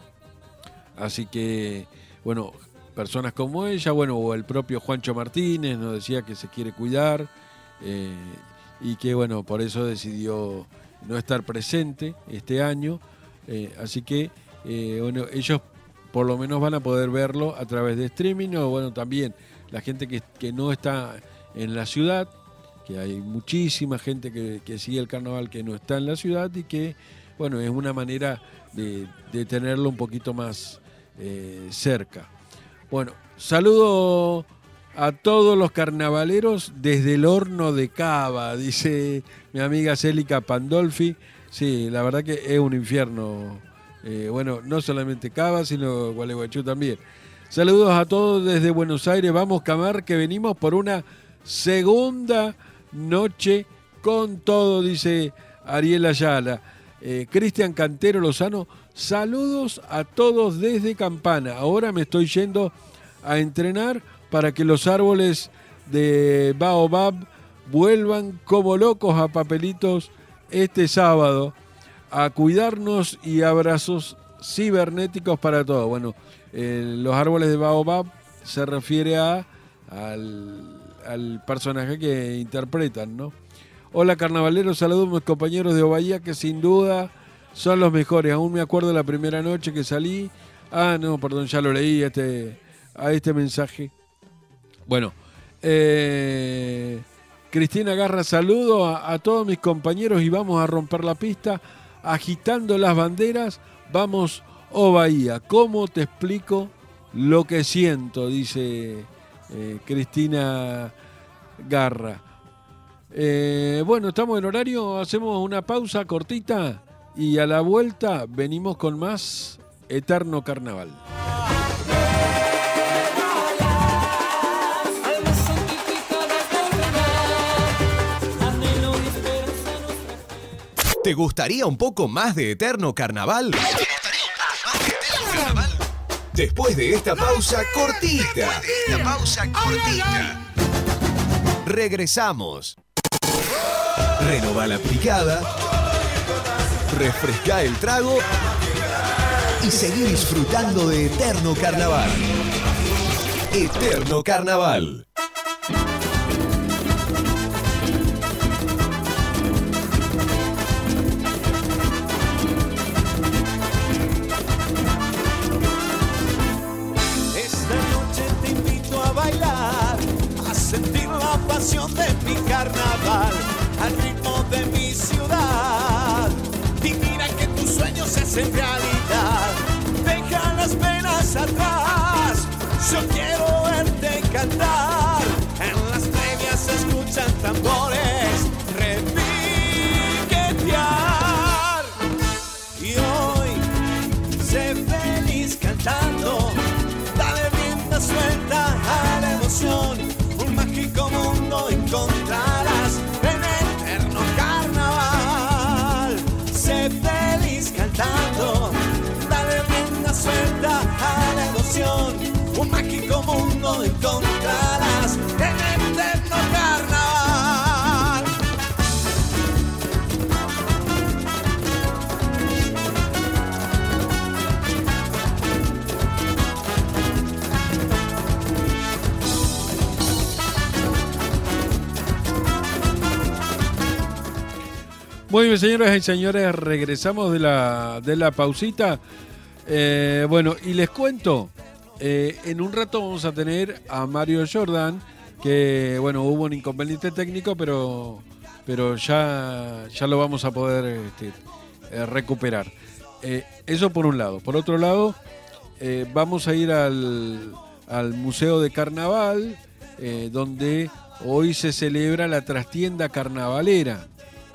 Así que, bueno, personas como ella, bueno, o el propio Juancho Martínez nos decía que se quiere cuidar eh, y que, bueno, por eso decidió no estar presente este año. Eh, así que, eh, bueno, ellos por lo menos van a poder verlo a través de streaming, o bueno, también la gente que, que no está en la ciudad, que hay muchísima gente que, que sigue el carnaval que no está en la ciudad y que, bueno, es una manera de, de tenerlo un poquito más eh, cerca. Bueno, saludo a todos los carnavaleros desde el horno de Cava, dice mi amiga Célica Pandolfi. Sí, la verdad que es un infierno. Eh, bueno, no solamente Cava, sino Gualeguaychú también. Saludos a todos desde Buenos Aires. Vamos, Camar, que venimos por una segunda noche con todo, dice Ariel Ayala. Eh, Cristian Cantero Lozano, saludos a todos desde Campana. Ahora me estoy yendo a entrenar para que los árboles de Baobab vuelvan como locos a Papelitos este sábado a cuidarnos y abrazos cibernéticos para todos. Bueno, eh, los árboles de Baobab se refiere a, al, al personaje que interpretan, ¿no? Hola carnavaleros, saludos a mis compañeros de Bahía que sin duda son los mejores. Aún me acuerdo la primera noche que salí. Ah, no, perdón, ya lo leí este, a este mensaje. Bueno, eh, Cristina Garra, saludo a, a todos mis compañeros y vamos a romper la pista agitando las banderas. Vamos, oh Bahía, ¿cómo te explico lo que siento? Dice eh, Cristina Garra. Eh, bueno, estamos en horario, hacemos una pausa cortita y a la vuelta venimos con más Eterno Carnaval. ¿Te gustaría un poco más de Eterno Carnaval? Después de esta pausa cortita. Después de esta pausa cortita. Regresamos. Renova la picada. Refresca el trago. Y seguí disfrutando de Eterno Carnaval. Eterno Carnaval. Sentir la pasión de mi carnaval al ritmo de mi ciudad y mira que tus sueños se hacen realidad. Deja las penas atrás, yo quiero verte cantar. En las previas se escuchan tambores repiquetear y hoy sé feliz cantando. Dale rienda suelta a la emoción. Mágico mundo encontrarás en Eterno Carnaval. Sé feliz cantando, dale rienda suelta a la emoción. Un mágico mundo encontrarás en Eterno Carnaval. Muy bien, señoras y señores, regresamos de la, de la pausita. Eh, bueno, y les cuento, eh, en un rato vamos a tener a Mario Jordan, que bueno, hubo un inconveniente técnico, pero, pero ya, ya lo vamos a poder este, eh, recuperar. Eh, eso por un lado. Por otro lado, eh, vamos a ir al, al Museo de Carnaval, eh, donde hoy se celebra la trastienda carnavalera.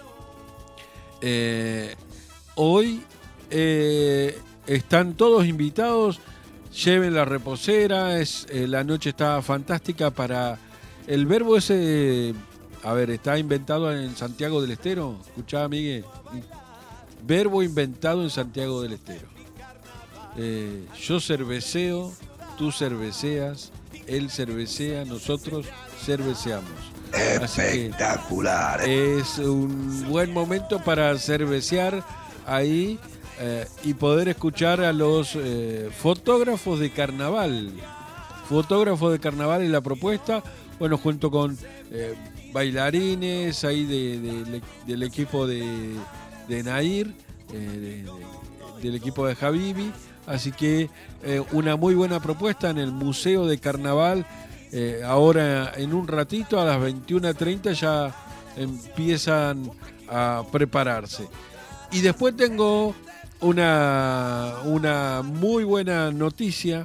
Eh, hoy eh, están todos invitados, lleven la reposera, es, eh, la noche está fantástica para el verbo ese, a ver, está inventado en Santiago del Estero, escuchá Miguel, verbo inventado en Santiago del Estero. Eh, yo cerveceo, tú cerveceas, él cervecea, nosotros cerveceamos. Espectacular. Es un buen momento para cervecear ahí eh, y poder escuchar a los eh, fotógrafos de carnaval. Fotógrafos de carnaval en la propuesta, bueno, junto con eh, bailarines ahí de, de, de, del equipo de, de Nair, eh, de, de, del equipo de Habibi. Así que eh, una muy buena propuesta en el Museo de Carnaval. Eh, ahora en un ratito a las veintiuna treinta ya empiezan a prepararse. Y después tengo una, una muy buena noticia.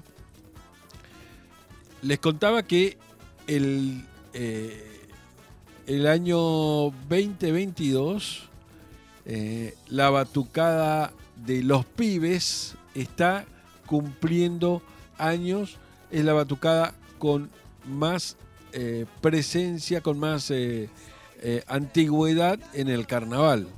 Les contaba que el, eh, el año veinte veintidós eh, la batucada de los pibes está cumpliendo años. Es la batucada con más eh, presencia, con más eh, eh, antigüedad en el carnaval.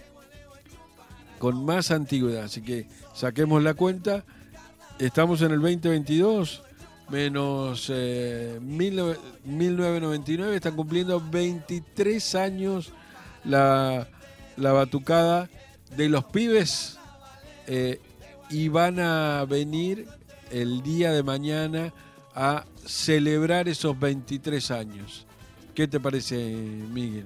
Con más antigüedad. Así que saquemos la cuenta. Estamos en el veinte veintidós. menos eh, mil novecientos noventa y nueve, están cumpliendo veintitrés años la, la batucada de los pibes, eh, y van a venir el día de mañana a celebrar esos veintitrés años. ¿Qué te parece, Miguel?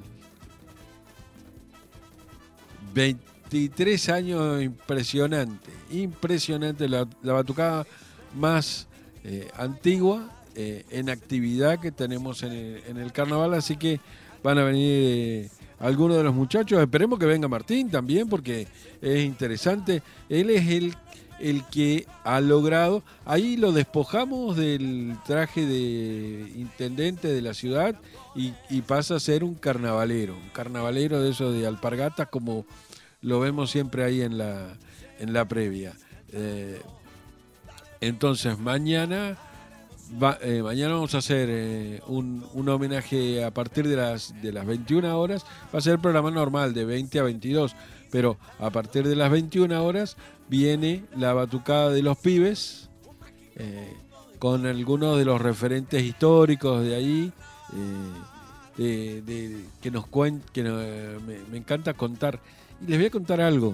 veintitrés años, impresionante, impresionante, la, la batucada más eh, antigua eh, en actividad que tenemos en el, en el carnaval, así que van a venir eh, algunos de los muchachos, esperemos que venga Martín también, porque es interesante, él es el, el que ha logrado, ahí lo despojamos del traje de intendente de la ciudad y, y pasa a ser un carnavalero, un carnavalero de esos de alpargatas, como lo vemos siempre ahí en la, en la previa. Eh, entonces mañana va, eh, mañana vamos a hacer eh, un, un homenaje a partir de las, de las veintiuna horas. Va a ser el programa normal de veinte a veintidós, pero a partir de las veintiuna horas viene la batucada de los pibes, eh, con algunos de los referentes históricos de ahí, eh, de, de, que nos cuentan, que no, eh, me, me encanta contar. Y les voy a contar algo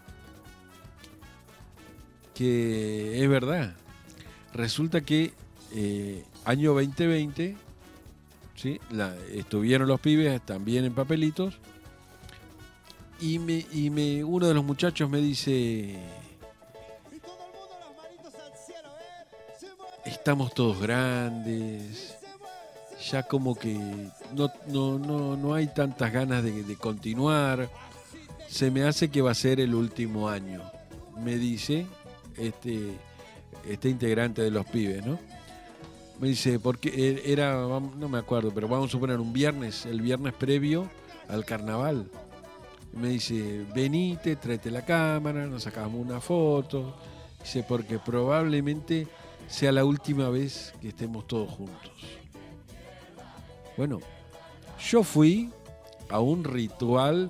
que es verdad. Resulta que eh, año veinte veinte, ¿sí? La, estuvieron los pibes también en papelitos, y, me, y me, uno de los muchachos me dice: estamos todos grandes, ya como que no, no, no, no hay tantas ganas de, de continuar. Se me hace que va a ser el último año, me dice este, este integrante de los pibes, ¿no? Me dice, porque era, no me acuerdo, pero vamos a suponer un viernes, el viernes previo al carnaval. Me dice, venite, tráete la cámara, nos sacamos una foto. Dice, porque probablemente sea la última vez que estemos todos juntos. Bueno, yo fui a un ritual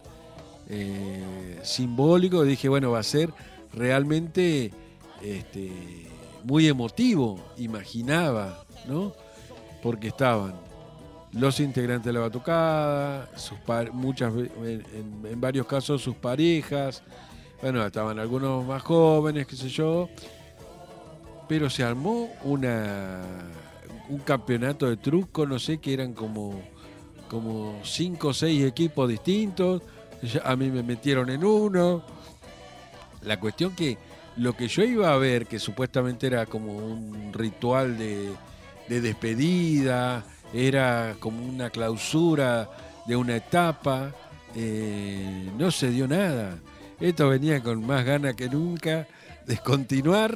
Eh, simbólico, dije, bueno, va a ser realmente este, muy emotivo, imaginaba, ¿no? Porque estaban los integrantes de la batucada, sus muchas en, en, en varios casos sus parejas, bueno, estaban algunos más jóvenes, qué sé yo, pero se armó una un campeonato de truco, no sé, que eran como, como cinco o seis equipos distintos. A mí me metieron en uno. La cuestión que lo que yo iba a ver, que supuestamente era como un ritual de, de despedida, era como una clausura de una etapa, eh, no se dio nada. Esto venía con más ganas que nunca de continuar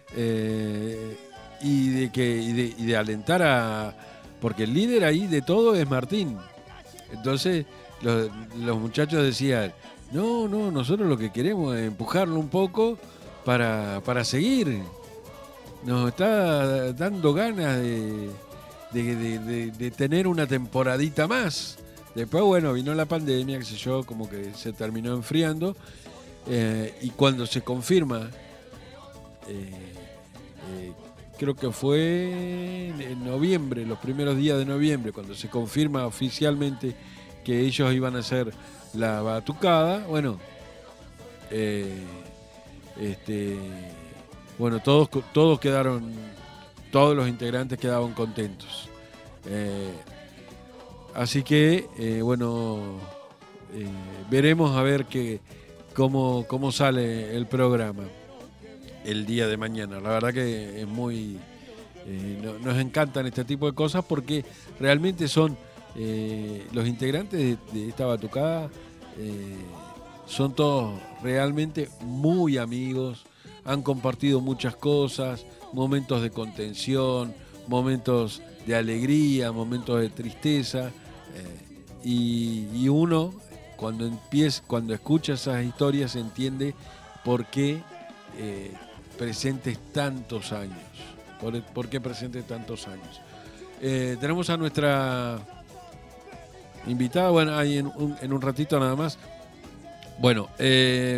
eh, y, de que, y, de, y de alentar a... Porque el líder ahí de todo es Martín. Entonces... Los, los muchachos decían, no, no, nosotros lo que queremos es empujarlo un poco para, para seguir. Nos está dando ganas de, de, de, de, de tener una temporadita más. Después, bueno, vino la pandemia, qué sé yo, como que se terminó enfriando. Eh, y cuando se confirma, eh, eh, creo que fue en noviembre, los primeros días de noviembre, cuando se confirma oficialmente que ellos iban a hacer la batucada, bueno, eh, este, bueno, todos, todos quedaron, todos los integrantes quedaban contentos. Eh, así que, eh, bueno, eh, veremos a ver que, cómo, cómo sale el programa el día de mañana. La verdad que es muy, eh, no, nos encantan este tipo de cosas porque realmente son Eh, los integrantes de, de esta batucada eh, son todos realmente muy amigos, han compartido muchas cosas, momentos de contención, momentos de alegría, momentos de tristeza, eh, y, y uno cuando empieza, cuando escucha esas historias entiende por qué eh, presentes tantos años, por, por qué presentes tantos años. Eh, tenemos a nuestra invitada, bueno, ahí en un, en un ratito nada más. Bueno, eh,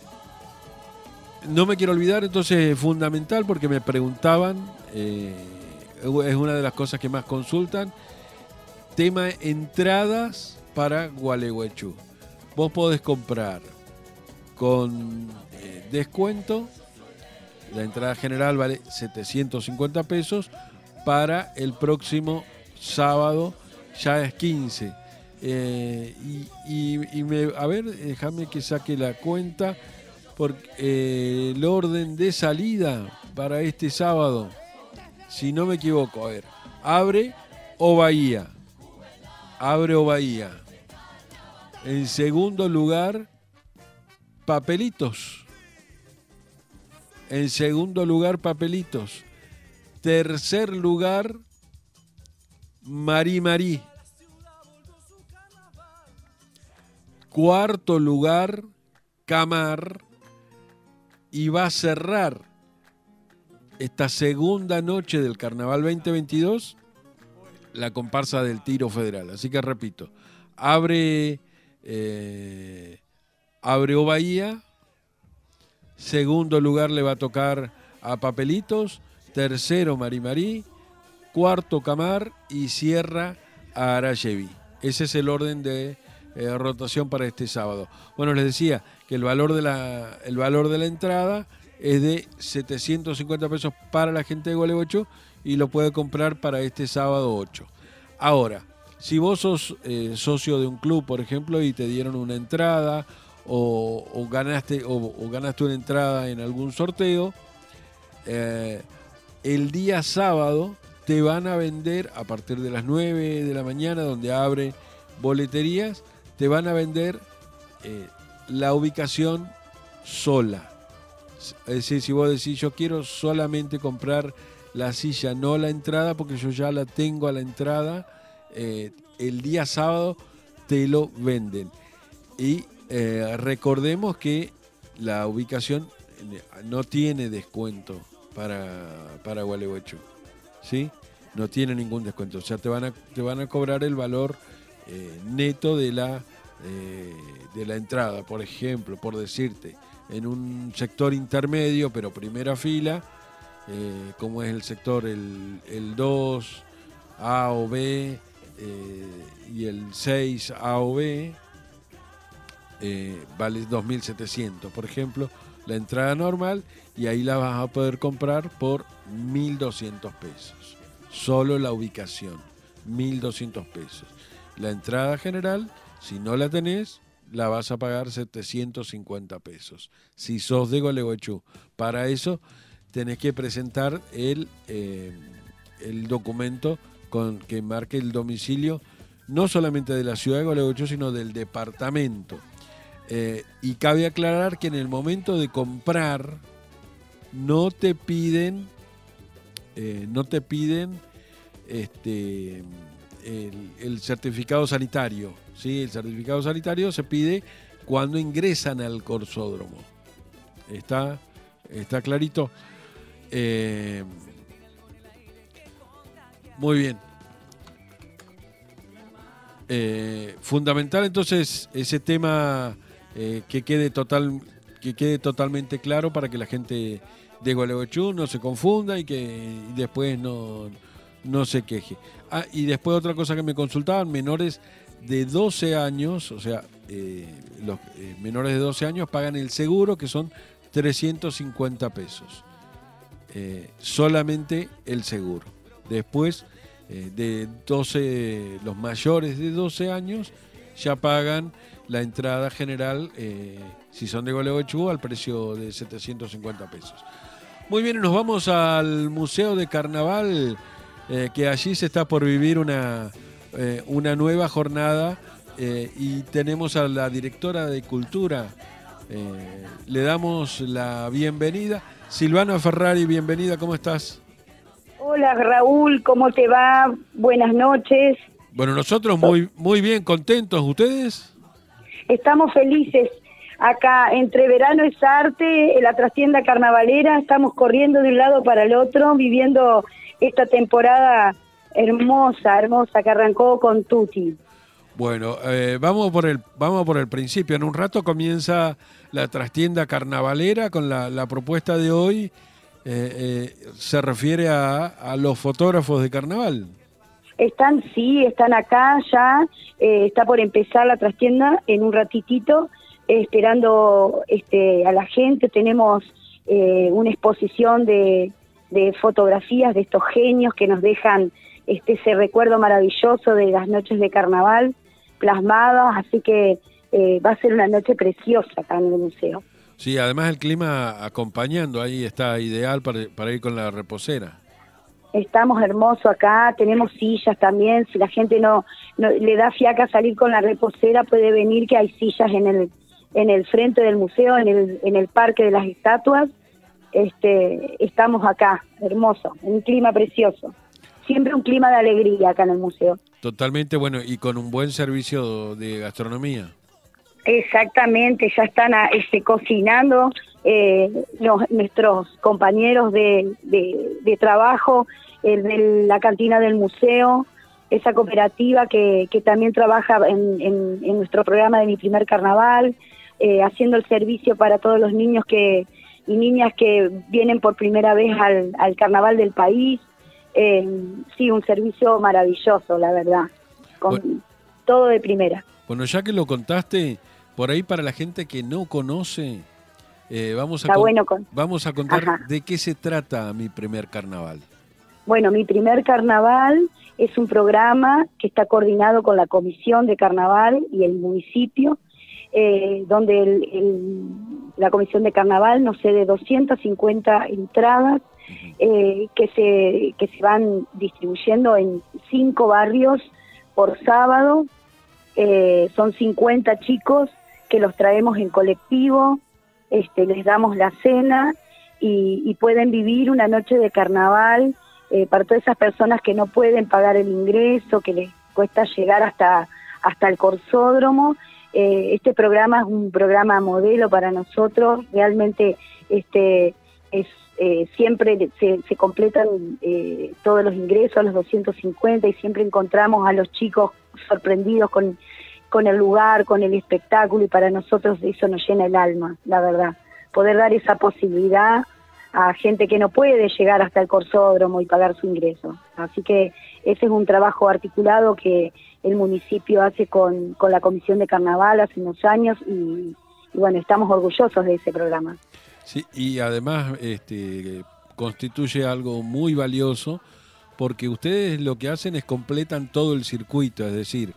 no me quiero olvidar, entonces, fundamental, porque me preguntaban eh, es una de las cosas que más consultan. Tema entradas para Gualeguaychú. Vos podés comprar con eh, descuento. La entrada general vale setecientos cincuenta pesos para el próximo sábado, ya es quince. Eh, y, y, y me, a ver, déjame que saque la cuenta, porque eh, el orden de salida para este sábado, si no me equivoco, a ver, Abre o Bahía. Abre o Bahía. En segundo lugar, Papelitos. En segundo lugar, Papelitos. Tercer lugar, Marí Marí. Cuarto lugar, Camar. Y va a cerrar esta segunda noche del Carnaval veinte veintidós la comparsa del Tiro Federal. Así que repito, abre, eh, abre o Bahía. Segundo lugar le va a tocar a Papelitos. Tercero, Marí Marí. Cuarto, Camar. Y cierra a Arayeví. Ese es el orden de eh, rotación para este sábado. Bueno, les decía que el valor de la, el valor de la entrada es de setecientos cincuenta pesos para la gente de Gualeguaychú y lo puede comprar para este sábado ocho. Ahora, si vos sos eh, socio de un club, por ejemplo, y te dieron una entrada o, o ganaste o, o ganaste una entrada en algún sorteo, eh, el día sábado te van a vender a partir de las nueve de la mañana, donde abre boleterías, te van a vender eh, la ubicación sola. Es decir, si vos decís, yo quiero solamente comprar la silla, no la entrada, porque yo ya la tengo a la entrada, eh, el día sábado te lo venden. Y eh, recordemos que la ubicación no tiene descuento para, para Gualeguaychú, ¿sí? No tiene ningún descuento. O sea, te van a, te van a cobrar el valor eh, neto de la, eh, de la entrada. Por ejemplo, por decirte, en un sector intermedio, pero primera fila, eh, como es el sector el, el dos A o B eh, y el seis A o B, eh, vale dos mil setecientos, por ejemplo, la entrada normal, y ahí la vas a poder comprar por mil doscientos pesos. Solo la ubicación, mil doscientos pesos. La entrada general, si no la tenés, la vas a pagar setecientos cincuenta pesos. Si sos de Gualeguaychú, para eso tenés que presentar el, eh, el documento con que marque el domicilio, no solamente de la ciudad de Gualeguaychú, sino del departamento. Eh, y cabe aclarar que en el momento de comprar no te piden, eh, no te piden este, el, el certificado sanitario, ¿sí? El certificado sanitario se pide cuando ingresan al corsódromo. ¿Está, está clarito? Eh, muy bien. Eh, fundamental entonces ese tema, eh, que quede total, que quede totalmente claro para que la gente de Gualeguaychú no se confunda y que y después no, no se queje. Ah, y después otra cosa que me consultaban, menores de doce años, o sea, eh, los eh, menores de doce años pagan el seguro, que son trescientos cincuenta pesos. Eh, solamente el seguro. Después, eh, de doce, los mayores de doce años ya pagan la entrada general, eh, si son de Gualeguaychú, al precio de setecientos cincuenta pesos. Muy bien, nos vamos al Museo de Carnaval, eh, que allí se está por vivir una, eh, una nueva jornada, eh, y tenemos a la directora de Cultura. Eh, le damos la bienvenida. Silvana Ferrari, bienvenida, ¿cómo estás? Hola Raúl, ¿cómo te va? Buenas noches. Bueno, nosotros muy, muy bien, contentos. ¿Ustedes? Estamos felices. Acá, entre verano es arte, en la trastienda carnavalera, estamos corriendo de un lado para el otro, viviendo esta temporada hermosa, hermosa, que arrancó con Tutti. Bueno, eh, vamos por el vamos por el principio. En un rato comienza la trastienda carnavalera con la, la propuesta de hoy, eh, se refiere a, a los fotógrafos de carnaval. Están, sí, están acá ya, eh, está por empezar la trastienda en un ratitito, eh, esperando este, a la gente. Tenemos eh, una exposición de, de fotografías de estos genios que nos dejan este, ese recuerdo maravilloso de las noches de carnaval plasmadas, así que eh, va a ser una noche preciosa acá en el museo. Sí, además el clima acompañando, ahí está ideal para, para ir con la reposera. Estamos hermosos acá, tenemos sillas también, si la gente no, no le da fiaca salir con la reposera, puede venir, que hay sillas en el en el frente del museo, en el en el parque de las estatuas. Este, estamos acá, hermoso, un clima precioso. Siempre un clima de alegría acá en el museo. Totalmente, bueno, y con un buen servicio de gastronomía. Exactamente, ya están a, este, cocinando eh, los, nuestros compañeros de, de, de trabajo, eh, de la cantina del museo, esa cooperativa que, que también trabaja en, en, en nuestro programa de Mi Primer Carnaval, eh, haciendo el servicio para todos los niños que y niñas que vienen por primera vez al, al carnaval del país. Eh, sí, un servicio maravilloso, la verdad, con bueno, todo de primera. Bueno, ya que lo contaste, por ahí para la gente que no conoce, eh, vamos, a Está bueno con... vamos a contar Ajá. de qué se trata Mi Primer Carnaval. Bueno, Mi Primer Carnaval es un programa que está coordinado con la Comisión de Carnaval y el municipio, eh, donde el, el, la Comisión de Carnaval nos cede doscientas cincuenta entradas eh, que se que se van distribuyendo en cinco barrios por sábado. Eh, son cincuenta chicos que los traemos en colectivo, este, les damos la cena y, y pueden vivir una noche de carnaval eh, para todas esas personas que no pueden pagar el ingreso, que les cuesta llegar hasta, hasta el Corsódromo. Eh, este programa es un programa modelo para nosotros, realmente este es eh, siempre se, se completan eh, todos los ingresos a los doscientos cincuenta y siempre encontramos a los chicos sorprendidos con, con el lugar, con el espectáculo, y para nosotros eso nos llena el alma, la verdad. Poder dar esa posibilidad a gente que no puede llegar hasta el Corsódromo y pagar su ingreso. Así que ese es un trabajo articulado que el municipio hace con, con la Comisión de Carnaval hace unos años y, y bueno, estamos orgullosos de ese programa. Sí, y además este, constituye algo muy valioso, porque ustedes lo que hacen es completan todo el circuito, es decir,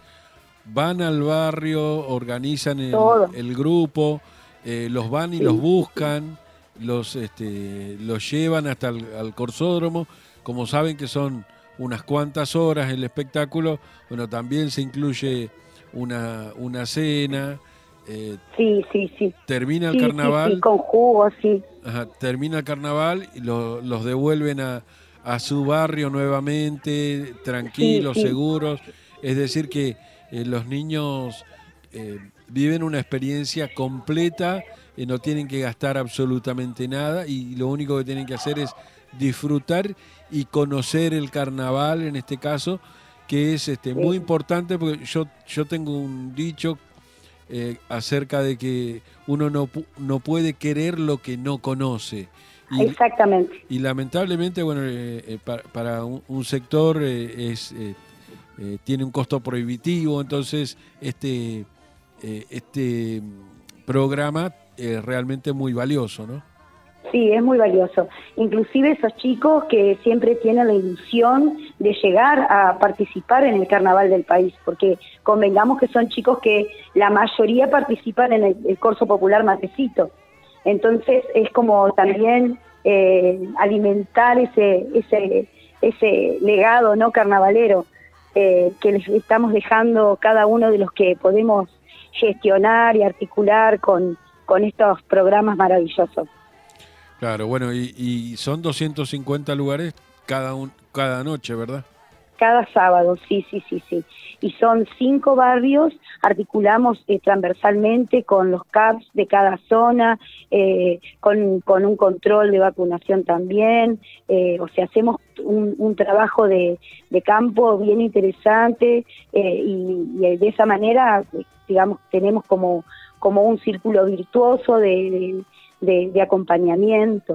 van al barrio, organizan el, el grupo, eh, los van y sí. los buscan, los este, los llevan hasta el al Corsódromo, como saben que son unas cuantas horas el espectáculo, bueno, también se incluye una, una cena. Eh, sí, sí, sí. Termina el sí, carnaval. Sí, sí, con jugo, sí. Ajá, termina el carnaval y lo, los devuelven a, a su barrio nuevamente, tranquilos, sí, sí. seguros. Es decir que eh, los niños eh, viven una experiencia completa, eh, no tienen que gastar absolutamente nada y lo único que tienen que hacer es disfrutar y conocer el carnaval, en este caso, que es este, muy importante, porque yo, yo tengo un dicho eh, acerca de que uno no, no puede querer lo que no conoce. Y, Exactamente. Y lamentablemente, bueno, eh, eh, para, para un, un sector eh, es eh, eh, tiene un costo prohibitivo, entonces este, eh, este programa es realmente muy valioso, ¿no? Sí, es muy valioso. Inclusive esos chicos que siempre tienen la ilusión de llegar a participar en el carnaval del país, porque convengamos que son chicos que la mayoría participan en el, el Corso Popular Matecito. Entonces es como también eh, alimentar ese ese ese legado no carnavalero eh, que les estamos dejando cada uno de los que podemos gestionar y articular con, con estos programas maravillosos. Claro, bueno, y, y son doscientos cincuenta lugares cada un, cada noche, ¿verdad? Cada sábado, sí, sí, sí, sí. Y son cinco barrios, articulamos eh, transversalmente con los C A Ps de cada zona, eh, con, con un control de vacunación también, eh, o sea, hacemos un, un trabajo de, de campo bien interesante eh, y, y de esa manera, digamos, tenemos como, como un círculo virtuoso de... de De, de acompañamiento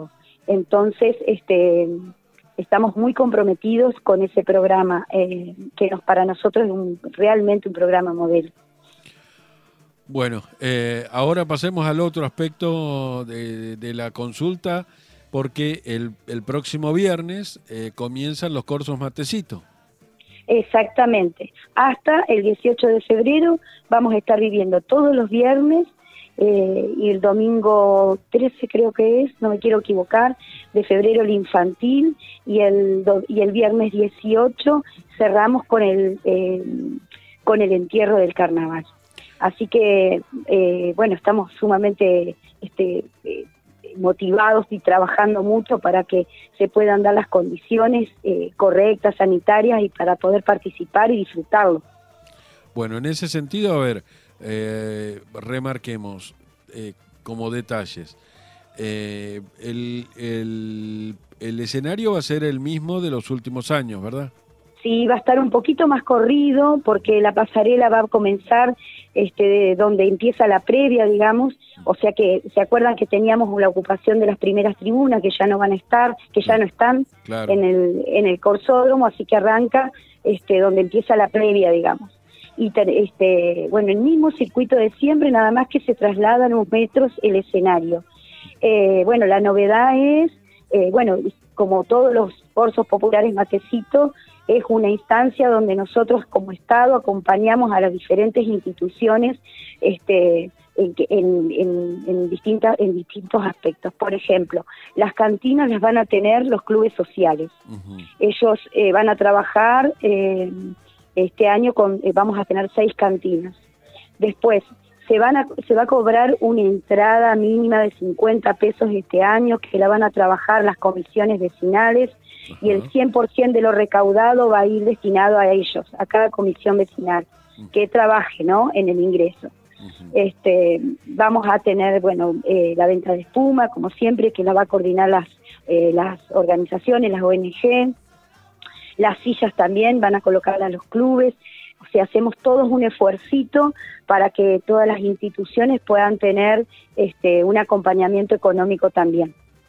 Entonces, este, estamos muy comprometidos con ese programa, eh, que nos, para nosotros es un, realmente un programa modelo. Bueno, eh, ahora pasemos al otro aspecto de, de la consulta, porque el, el próximo viernes eh, comienzan los cursos Matecito. Exactamente. Hasta el dieciocho de febrero vamos a estar viviendo todos los viernes, eh, y el domingo trece creo que es, no me quiero equivocar, de febrero el infantil, y el, do, y el viernes dieciocho cerramos con el, eh, con el entierro del carnaval. Así que, eh, bueno, estamos sumamente este, eh, motivados y trabajando mucho para que se puedan dar las condiciones eh, correctas, sanitarias, y para poder participar y disfrutarlo. Bueno, en ese sentido, a ver, eh, remarquemos eh, como detalles. Eh, el, el, el escenario va a ser el mismo de los últimos años, ¿verdad? Sí, va a estar un poquito más corrido porque la pasarela va a comenzar este, de donde empieza la previa, digamos, o sea que se acuerdan que teníamos la ocupación de las primeras tribunas que ya no van a estar, que ya no están Claro. en el en el corsódromo, así que arranca este donde empieza la previa, digamos. Y te, este bueno, el mismo circuito de siempre, nada más que se trasladan unos metros el escenario. Eh, bueno, la novedad es, eh, bueno, como todos los cursos populares Matecito, es una instancia donde nosotros como Estado acompañamos a las diferentes instituciones este, en, en, en, en, distintas, en distintos aspectos. Por ejemplo, las cantinas las van a tener los clubes sociales. Uh-huh. Ellos eh, van a trabajar, eh, este año con, eh, vamos a tener seis cantinas. Después, se, van a, se va a cobrar una entrada mínima de cincuenta pesos este año, que la van a trabajar las comisiones vecinales. Ajá. Y el cien por ciento de lo recaudado va a ir destinado a ellos, a cada comisión vecinal uh-huh. que trabaje, ¿no?, en el ingreso. Uh-huh. Este, vamos a tener, bueno, eh, la venta de espuma, como siempre, que la va a coordinar las, eh, las organizaciones, las O N G. Las sillas también van a colocarlas los clubes. O sea, hacemos todos un esfuercito para que todas las instituciones puedan tener este, un acompañamiento económico también.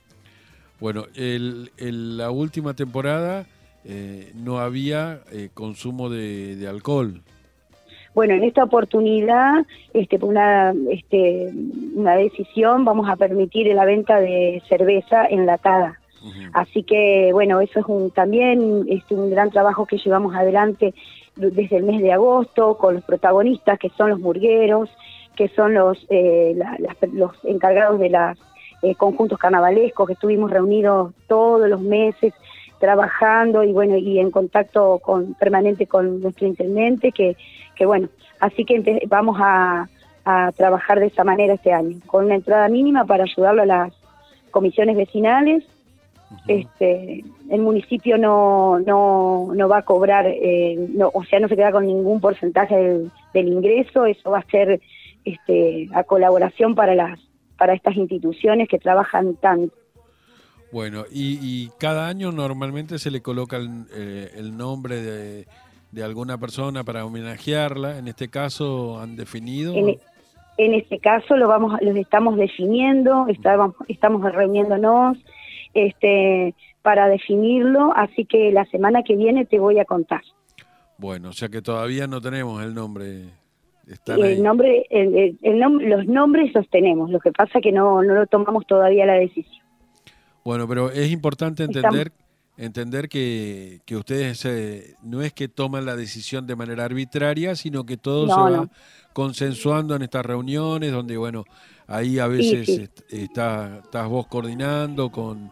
Bueno, el, el, la última temporada eh, no había eh, consumo de, de alcohol. Bueno, en esta oportunidad, este, por una, este, una decisión, vamos a permitir la venta de cerveza enlatada. Uh-huh. Así que, bueno, eso es un, también este, un gran trabajo que llevamos adelante desde el mes de agosto con los protagonistas, que son los murgueros, que son los, eh, la, la, los encargados de las Eh, conjuntos carnavalescos, que estuvimos reunidos todos los meses trabajando y bueno, y en contacto con, permanente con nuestro intendente, que, que bueno, así que vamos a, a trabajar de esa manera este año, con una entrada mínima para ayudarlo a las comisiones vecinales. Uh-huh. Este, el municipio no, no, no va a cobrar, eh, no, o sea, no se queda con ningún porcentaje del, del ingreso, eso va a ser este, a colaboración para las para estas instituciones que trabajan tanto. Bueno, y, y cada año normalmente se le coloca el, eh, el nombre de, de alguna persona para homenajearla. En este caso, ¿han definido? En, en este caso lo vamos, los estamos definiendo, estamos, estamos reuniéndonos este, para definirlo, así que la semana que viene te voy a contar. Bueno, o sea que todavía no tenemos el nombre. Están el ahí. nombre, el, el, el nombre, los nombres los tenemos, lo que pasa que no, no lo tomamos todavía la decisión. Bueno, pero es importante entender Estamos... entender que, que ustedes eh, no es que toman la decisión de manera arbitraria, sino que todo no, se va no. consensuando en estas reuniones, donde bueno, ahí a veces sí, sí. Está, estás vos coordinando con,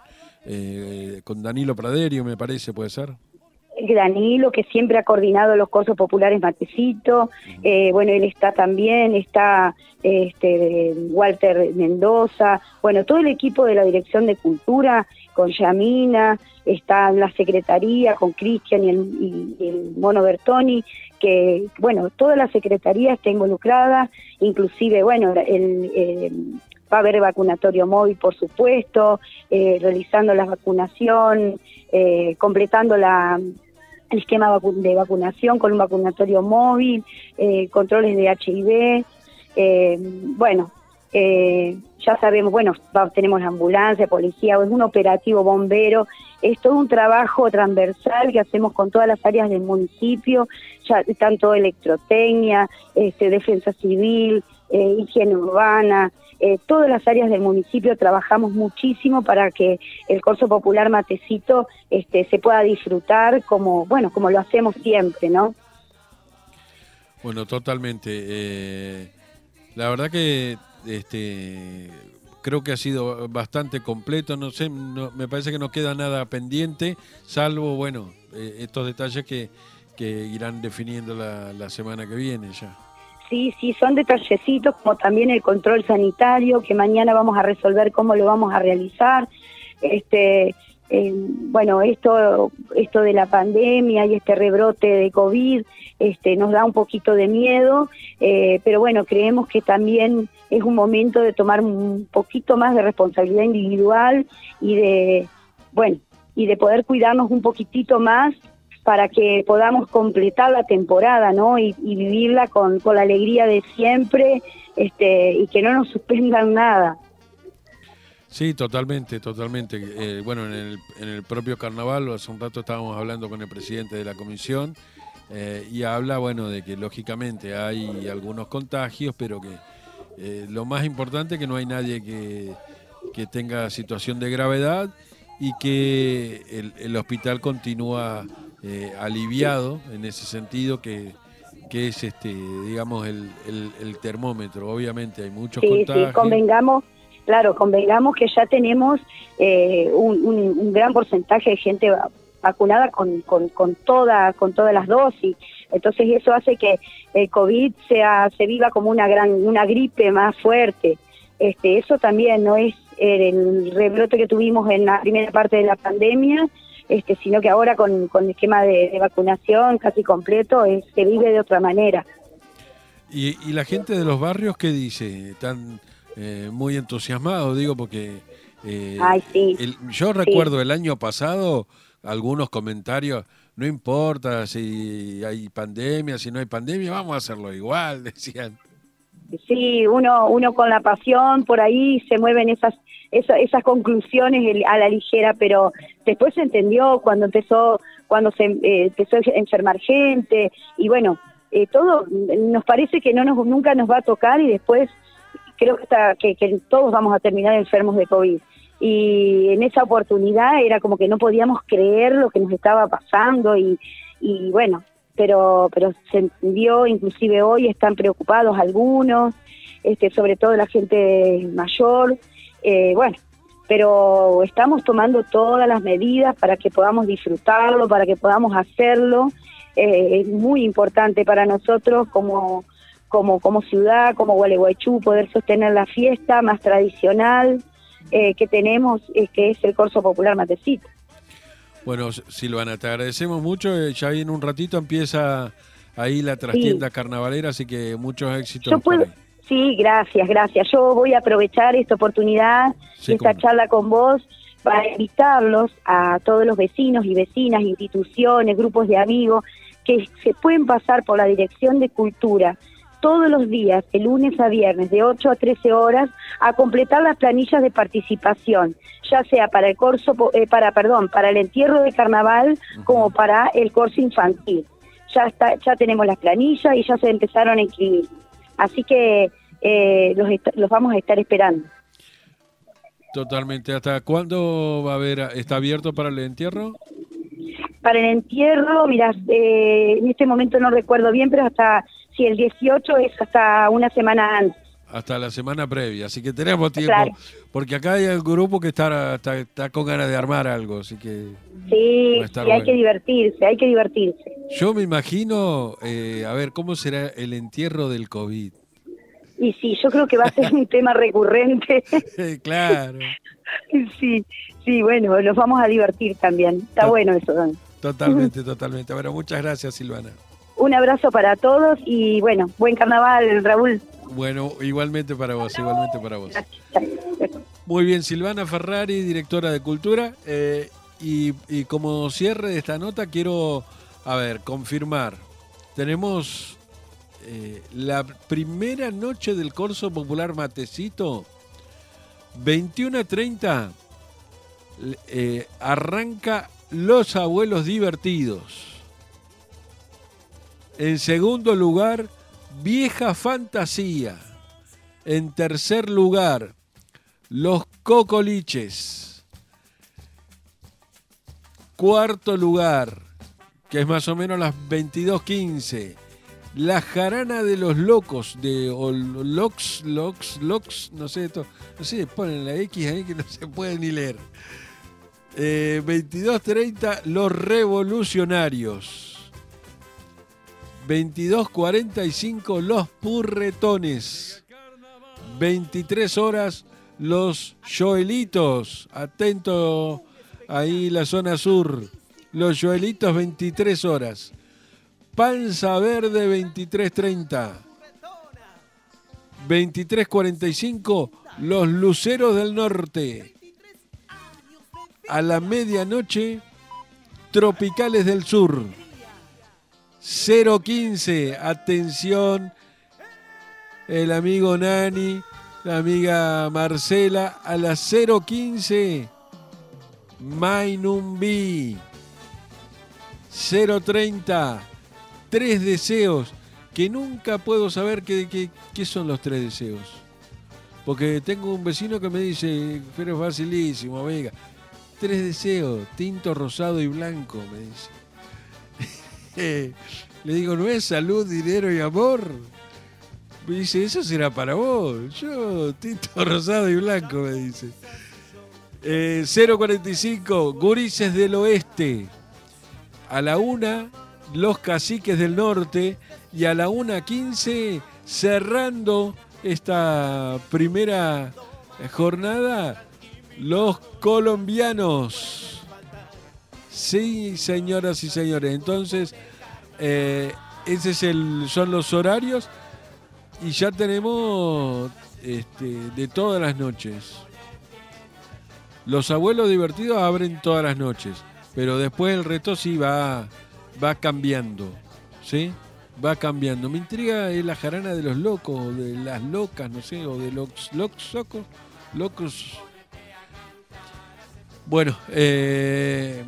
eh, con Danilo Praderio, me parece, ¿puede ser? Danilo, que siempre ha coordinado los cursos populares Matecito, eh, bueno, él está también, está este Walter Mendoza, bueno, todo el equipo de la Dirección de Cultura, con Yamina, está en la Secretaría, con Cristian y el, y, y el Mono Bertoni, que, bueno, toda la Secretaría está involucrada, inclusive, bueno, el... el va a haber vacunatorio móvil, por supuesto, eh, realizando la vacunación, eh, completando la, el esquema vacu de vacunación con un vacunatorio móvil, eh, controles de H I V, eh, bueno, eh, ya sabemos, bueno, va, tenemos la ambulancia, policía, es un operativo bombero, es todo un trabajo transversal que hacemos con todas las áreas del municipio, ya tanto electrotecnia, este, defensa civil, eh, higiene urbana, eh, todas las áreas del municipio trabajamos muchísimo para que el Corso Popular Matecito este, se pueda disfrutar como, bueno, como lo hacemos siempre, ¿no? Bueno, totalmente. Eh, la verdad que este creo que ha sido bastante completo. No sé, no, me parece que no queda nada pendiente, salvo, bueno, eh, estos detalles que, que irán definiendo la, la semana que viene ya. Sí, sí, son detallecitos, como también el control sanitario, que mañana vamos a resolver cómo lo vamos a realizar. Este, eh, bueno, esto, esto de la pandemia y este rebrote de COVID este, nos da un poquito de miedo, eh, pero bueno, creemos que también es un momento de tomar un poquito más de responsabilidad individual y de, bueno, y de poder cuidarnos un poquitito más para que podamos completar la temporada, ¿no? Y, y vivirla con, con la alegría de siempre, este, y que no nos suspendan nada. Sí, totalmente, totalmente. Eh, bueno, en el, en el propio carnaval, hace un rato estábamos hablando con el presidente de la comisión eh, y habla, bueno, de que lógicamente hay algunos contagios, pero que eh, lo más importante es que no hay nadie que, que tenga situación de gravedad y que el, el hospital continúa eh, aliviado en ese sentido, que, que es, este, digamos, el, el, el termómetro. Obviamente hay muchos sí, contagios. Sí, convengamos. Claro, convengamos que ya tenemos eh, un, un, un gran porcentaje de gente vacunada con, con, con, toda, con todas las dosis. Entonces eso hace que el COVID sea, se viva como una gran una gripe más fuerte. Este, eso también no es el rebrote que tuvimos en la primera parte de la pandemia, este, sino que ahora con, con el esquema de, de vacunación casi completo es, se vive de otra manera. ¿Y, y la gente de los barrios qué dice? ¿Están eh, muy entusiasmados? Digo, porque eh, Ay, sí. el, yo recuerdo sí. el año pasado algunos comentarios, no importa si hay pandemia, si no hay pandemia, vamos a hacerlo igual, decían. Sí, uno uno con la pasión, por ahí se mueven esas esas, esas conclusiones a la ligera, pero después se entendió cuando empezó cuando se eh, empezó a enfermar gente, y bueno, eh, todo nos parece que no nos nunca nos va a tocar, y después creo que, está, que, que todos vamos a terminar enfermos de COVID. Y en esa oportunidad era como que no podíamos creer lo que nos estaba pasando, y, y bueno, pero pero se entendió. Inclusive hoy están preocupados algunos, este, sobre todo la gente mayor, eh, bueno, pero estamos tomando todas las medidas para que podamos disfrutarlo, para que podamos hacerlo. Eh, es muy importante para nosotros como, como, como ciudad, como Gualeguaychú, poder sostener la fiesta más tradicional eh, que tenemos, eh, que es el Corso Popular Matecito. Bueno, Silvana, te agradecemos mucho. Ya en un ratito empieza ahí la trastienda sí. carnavalera, así que muchos éxitos. Yo puedo, sí, gracias, gracias. Yo voy a aprovechar esta oportunidad, sí, esta charla con vos, para invitarlos a todos los vecinos y vecinas, instituciones, grupos de amigos, que se pueden pasar por la Dirección de Cultura todos los días, de lunes a viernes, de ocho a trece horas, a completar las planillas de participación, ya sea para el corso, eh, para, perdón, para el entierro de carnaval, uh-huh. como para el corso infantil. Ya está, ya tenemos las planillas y ya se empezaron a inscribir. Así que eh, los, los vamos a estar esperando. Totalmente. ¿Hasta cuándo va a haber, está abierto para el entierro? Para el entierro, mira, eh, en este momento no recuerdo bien, pero hasta, si el dieciocho es hasta una semana antes. Hasta la semana previa, así que tenemos tiempo, claro. Porque acá hay un grupo que está, está, está con ganas de armar algo, así que... Sí, sí, bueno. Hay que divertirse, hay que divertirse. Yo me imagino, eh, a ver, ¿cómo será el entierro del COVID? Y sí, yo creo que va a ser un tema recurrente. Claro. Sí, sí, bueno, nos vamos a divertir también. Está Tot- bueno eso, Don. Totalmente, totalmente. Bueno, muchas gracias, Silvana. Un abrazo para todos y bueno, buen carnaval, Raúl. Bueno, igualmente para vos, igualmente para vos. Muy bien, Silvana Ferrari, directora de Cultura. Eh, y, y como cierre de esta nota, quiero, a ver, confirmar. Tenemos eh, la primera noche del Corso Popular Matecito, veintiuno a treinta, eh, arranca Los Abuelos Divertidos. En segundo lugar, Vieja Fantasía. En tercer lugar, Los Cocoliches. Cuarto lugar, que es más o menos las veintidós quince, La Jarana de los Locos, de o Lox, Lox, Lox, no sé, esto, no sé, ponen la X ahí que no se puede ni leer. Eh, veintidós treinta, Los Revolucionarios. veintidós cuarenta y cinco, Los Purretones. veintitrés horas, Los Joelitos. Atento ahí la zona sur. Los Joelitos, veintitrés horas. Panza Verde, veintitrés treinta. veintitrés cuarenta y cinco, Los Luceros del Norte. A la medianoche, Tropicales del Sur. cero quince, atención, el amigo Nani, la amiga Marcela, a las cero quince, Mainumbi. cero treinta, Tres Deseos, que nunca puedo saber qué, qué, qué son los tres deseos. Porque tengo un vecino que me dice, pero es facilísimo, amiga. Tres deseos, tinto, rosado y blanco, me dice. Eh, le digo, ¿no es salud, dinero y amor? Me dice, eso será para vos. Yo, tinto, rosado y blanco, me dice. Eh, cero cuarenta y cinco, Gurises del Oeste. A la una, Los Caciques del Norte. Y a la una quince, cerrando esta primera jornada, Los Colombianos. Sí, señoras y señores. Entonces, eh, ese es el, son los horarios y ya tenemos este, de todas las noches. Los Abuelos Divertidos abren todas las noches, pero después el resto sí va, va cambiando, ¿sí? Va cambiando. Me intriga es la jarana de los locos, o de las locas, no sé, o de los locos, locos, locos. Bueno, eh,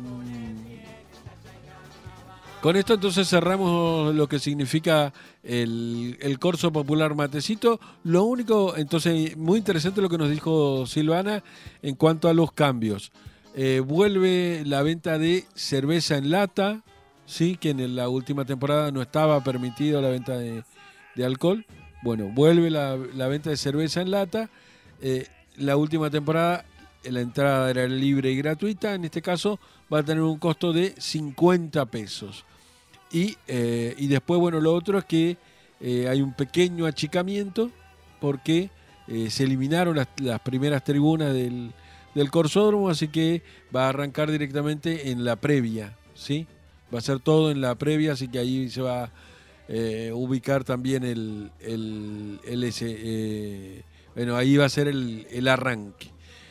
con esto entonces cerramos lo que significa el, el Corso Popular Matecito. Lo único, entonces, muy interesante lo que nos dijo Silvana en cuanto a los cambios. Eh, vuelve la venta de cerveza en lata, sí, que en la última temporada no estaba permitido la venta de, de alcohol. Bueno, vuelve la, la venta de cerveza en lata. Eh, la última temporada la entrada era libre y gratuita, en este caso va a tener un costo de cincuenta pesos. Y, eh, y después, bueno, lo otro es que eh, hay un pequeño achicamiento porque eh, se eliminaron las, las primeras tribunas del, del Corsódromo, así que va a arrancar directamente en la previa, ¿sí? Va a ser todo en la previa, así que ahí se va a eh, ubicar también el, el, el ese, eh, bueno, ahí va a ser el, el arranque.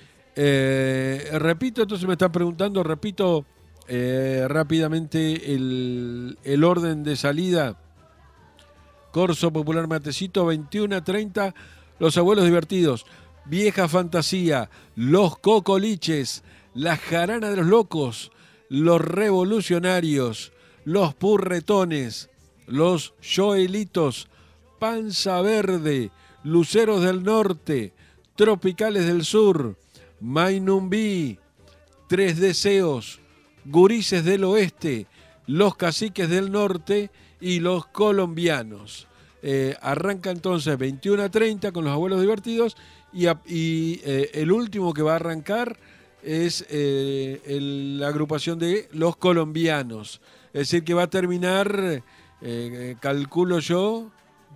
Eh, repito, entonces me están preguntando, repito eh, rápidamente el, el orden de salida. Corso Popular Matecito, veintiuno a treinta, Los Abuelos Divertidos, Vieja Fantasía, Los Cocoliches, La Jarana de los Locos, Los Revolucionarios, Los Purretones, Los Joelitos, Panza Verde, Luceros del Norte, Tropicales del Sur, Mainumbi, Tres Deseos, Gurises del Oeste, Los Caciques del Norte y Los Colombianos. Eh, arranca entonces veintiuno a treinta con Los Abuelos Divertidos y, a, y eh, el último que va a arrancar es eh, el, la agrupación de Los Colombianos. Es decir, que va a terminar, eh, calculo yo,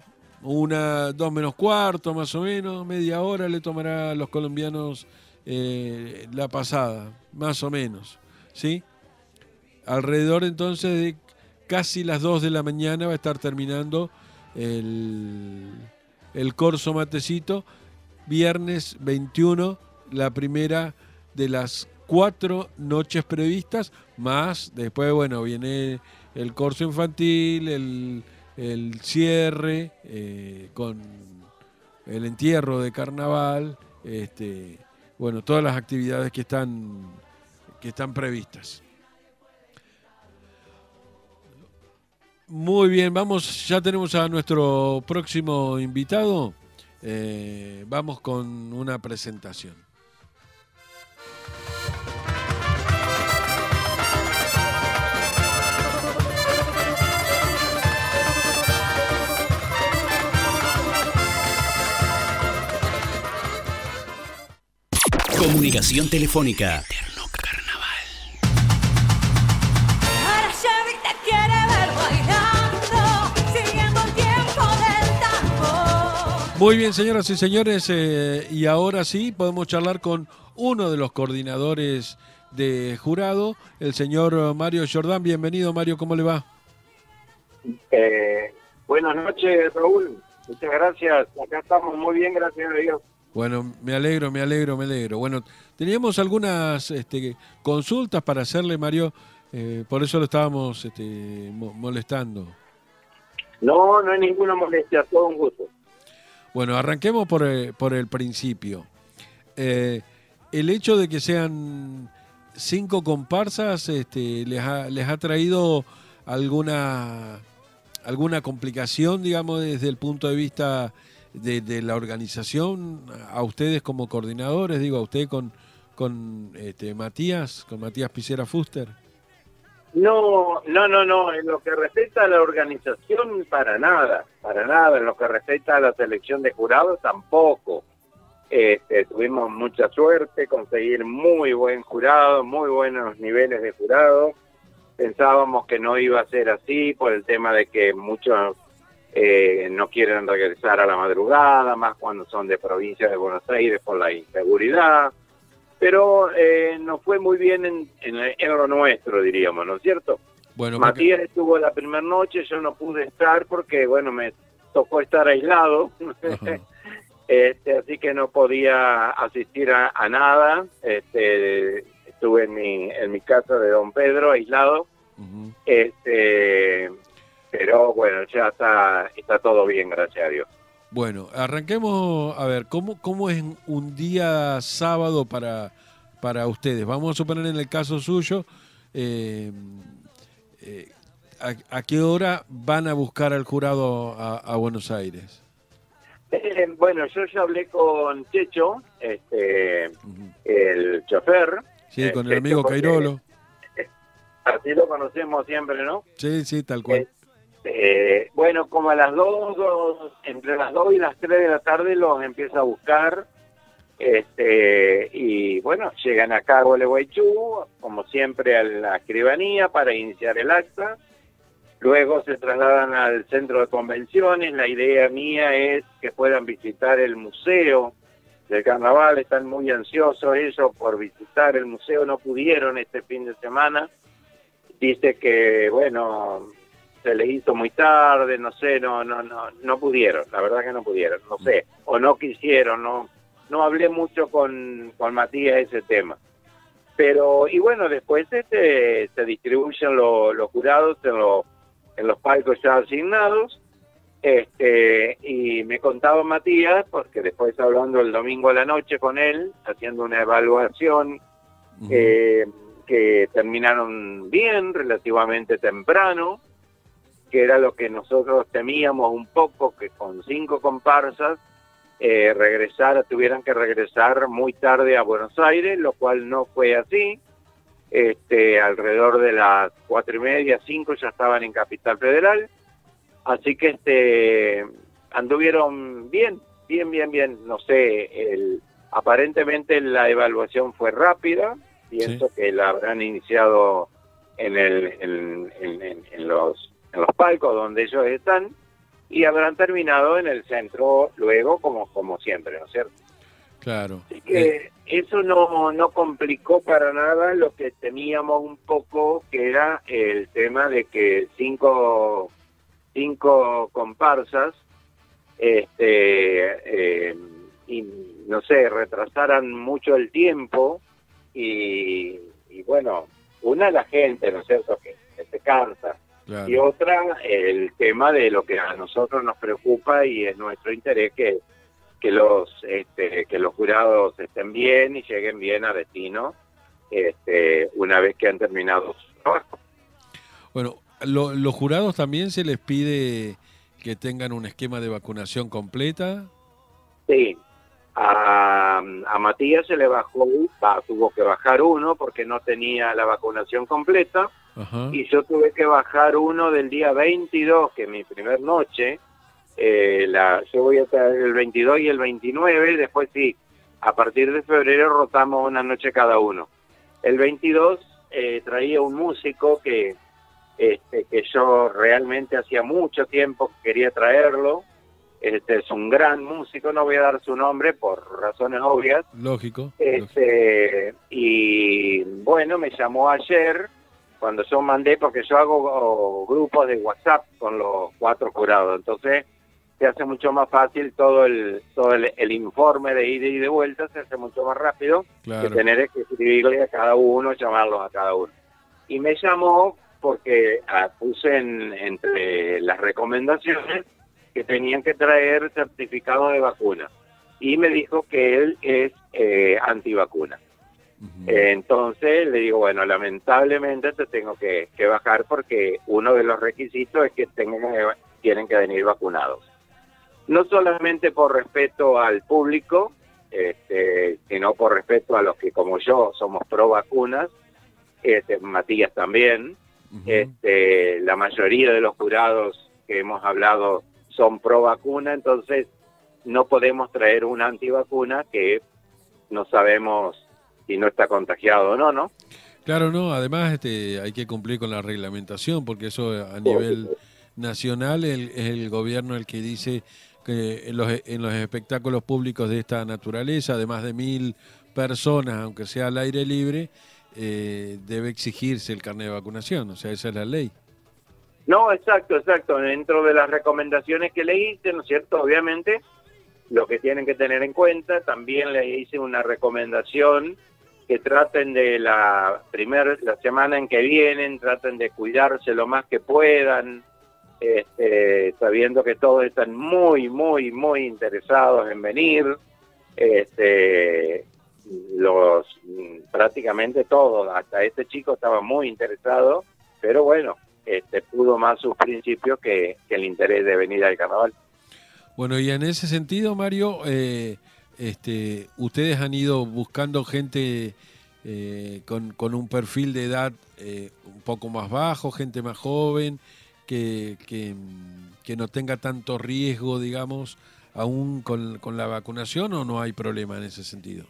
una dos menos cuarto más o menos, media hora le tomará a Los Colombianos eh, la pasada, más o menos, ¿sí? Alrededor entonces de casi las dos de la mañana va a estar terminando el, el Corso Matecito, viernes veintiuno, la primera de las cuatro noches previstas, más después, bueno, viene el Corso Infantil, el, el cierre, eh, con el entierro de carnaval, este, bueno, todas las actividades que están, que están previstas. Muy bien, vamos, ya tenemos a nuestro próximo invitado. Eh, vamos con una presentación. Comunicación telefónica. Ahora Chevy te quiere ver bailando, siguiendo el tiempo del tango. Muy bien, señoras y señores, eh, y ahora sí podemos charlar con uno de los coordinadores de jurado, el señor Mario Jordán. Bienvenido, Mario, ¿cómo le va? Eh, buenas noches, Raúl. Muchas gracias. Acá estamos muy bien, gracias a Dios. Bueno, me alegro, me alegro, me alegro. Bueno, teníamos algunas este, consultas para hacerle, Mario, eh, por eso lo estábamos este, mo- molestando. No, no hay ninguna molestia, todo un gusto. Bueno, arranquemos por el, por el principio. Eh, el hecho de que sean cinco comparsas, este, ¿les ha, les ha traído alguna, alguna complicación, digamos, desde el punto de vista de, de la organización, a ustedes como coordinadores, digo, a usted con, con este, Matías, con Matías Picera Fuster? No, no, no, no. En lo que respecta a la organización, para nada, para nada. En lo que respecta a la selección de jurados, tampoco. Este, tuvimos mucha suerte, conseguir muy buen jurado, muy buenos niveles de jurado. Pensábamos que no iba a ser así por el tema de que muchos eh, no quieren regresar a la madrugada, más cuando son de provincia de Buenos Aires por la inseguridad. Pero eh, nos fue muy bien en, en, en lo nuestro, diríamos, ¿no es cierto? Bueno, porque... Matías estuvo la primera noche, yo no pude estar porque, bueno, me tocó estar aislado. Este, así que no podía asistir a, a nada. Este, estuve en mi, en mi casa de Don Pedro, aislado. Uh-huh. Este, pero bueno, ya está, está todo bien, gracias a Dios. Bueno, arranquemos, a ver, ¿cómo, cómo es un día sábado para, para ustedes? Vamos a suponer en el caso suyo, eh, eh, a, ¿a qué hora van a buscar al jurado a, a Buenos Aires? Eh, bueno, yo ya hablé con Checho, este, uh-huh. el chofer. Sí, eh, con el Checho amigo porque, Cairolo. Eh, así lo conocemos siempre, ¿no? Sí, sí, tal cual. Eh, Eh, bueno, como a las dos, dos, entre las dos y las tres de la tarde los empieza a buscar, este, y bueno, llegan acá a Gualeguaychú, como siempre a la escribanía para iniciar el acta, luego se trasladan al centro de convenciones. La idea mía es que puedan visitar el museo del carnaval, están muy ansiosos ellos por visitar el museo, no pudieron este fin de semana, dice que, bueno, se les hizo muy tarde, no sé, no no no no pudieron, la verdad que no pudieron, no sé, o no quisieron, no no hablé mucho con, con Matías ese tema. Pero, y bueno, después este, se distribuyen lo, los jurados en, lo, en los palcos ya asignados, este y me contaba Matías, porque después hablando el domingo a la noche con él, haciendo una evaluación, uh-huh. eh, que terminaron bien, relativamente temprano, que era lo que nosotros temíamos un poco, que con cinco comparsas eh, regresar, tuvieran que regresar muy tarde a Buenos Aires, lo cual no fue así. Este, alrededor de las cuatro y media, cinco ya estaban en Capital Federal, así que este anduvieron bien, bien, bien, bien. No sé, el, aparentemente la evaluación fue rápida, pienso sí. que la habrán iniciado en el en, en, en, en los en los palcos donde ellos están, y habrán terminado en el centro luego, como como siempre, ¿no es cierto? Claro. Así que eh. eso no, no complicó para nada lo que temíamos un poco, que era el tema de que cinco, cinco comparsas, este, eh, y no sé, retrasaran mucho el tiempo, y, y bueno, una la gente, ¿no es cierto?, que, que se cansa. Y otra, el tema de lo que a nosotros nos preocupa y es nuestro interés, que, que, los, este, que los jurados estén bien y lleguen bien a destino este, una vez que han terminado su trabajo. Bueno, lo, los jurados también se les pide que tengan un esquema de vacunación completa. Sí, a, a Matías se le bajó, va, tuvo que bajar uno porque no tenía la vacunación completa. Ajá. Y yo tuve que bajar uno del día veintidós, que es mi primer noche. Eh, la, yo voy a estar el veintidós y el veintinueve, después sí, a partir de febrero rotamos una noche cada uno. El veintidós eh, traía un músico que, este, que yo realmente hacía mucho tiempo que quería traerlo. Este es un gran músico, no voy a dar su nombre por razones obvias. Lógico. Este, lógico. Y bueno, me llamó ayer, cuando yo mandé, porque yo hago oh, grupos de WhatsApp con los cuatro jurados, entonces se hace mucho más fácil todo el todo el, el informe de ida y de vuelta, se hace mucho más rápido Claro. que tener que escribirle a cada uno, llamarlos a cada uno. Y me llamó porque ah, puse en, entre las recomendaciones que tenían que traer certificado de vacuna. Y me dijo que él es eh, antivacuna. Uh-huh. Eh, entonces le digo, bueno, lamentablemente te tengo que, que bajar porque uno de los requisitos es que tengan, tienen que venir vacunados. No solamente por respeto al público, este, sino por respeto a los que como yo somos pro vacunas, este, Matías también. Uh-huh. este, la mayoría de los jurados que hemos hablado son pro vacuna, entonces no podemos traer una antivacuna que no sabemos si no está contagiado o no, ¿no? Claro, no, además este, hay que cumplir con la reglamentación, porque eso a nivel nacional el, es el gobierno el que dice que en los, en los espectáculos públicos de esta naturaleza, de más de mil personas, aunque sea al aire libre, eh, debe exigirse el carnet de vacunación, o sea, esa es la ley. No, exacto, exacto. Dentro de las recomendaciones que le hice, ¿no es cierto? Obviamente, lo que tienen que tener en cuenta, también le hice una recomendación que traten de la primera, la semana en que vienen, traten de cuidarse lo más que puedan, este, sabiendo que todos están muy, muy, muy interesados en venir, este, los prácticamente todos, hasta este chico estaba muy interesado, pero bueno, este, pudo más sus principios que, que el interés de venir al carnaval. Bueno, y en ese sentido, Mario, eh, este, ustedes han ido buscando gente eh, con, con un perfil de edad eh, un poco más bajo, gente más joven, que, que, que no tenga tanto riesgo, digamos, aún con, con la vacunación, ¿o no hay problema en ese sentido?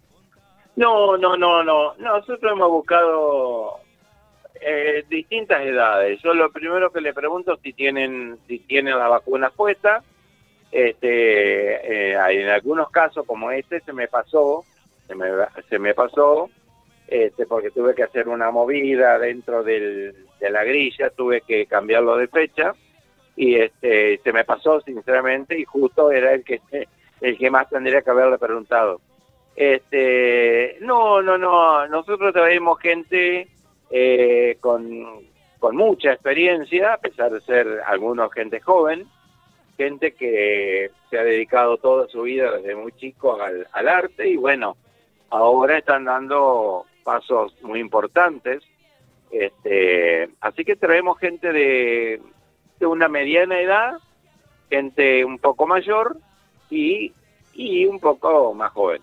No, no, no, no. Nosotros hemos buscado eh, distintas edades. Yo lo primero que le pregunto es si tienen, si tienen la vacuna puesta. Este, eh, en algunos casos como este se me pasó, se me, se me pasó, este, porque tuve que hacer una movida dentro del, de la grilla, tuve que cambiarlo de fecha y este, se me pasó sinceramente y justo era el que el que más tendría que haberle preguntado. Este, no, no, no, nosotros traemos gente eh, con, con mucha experiencia, a pesar de ser algunos gente joven, gente que se ha dedicado toda su vida desde muy chico al, al arte y bueno, ahora están dando pasos muy importantes. Este, así que traemos gente de, de una mediana edad, gente un poco mayor y, y un poco más joven.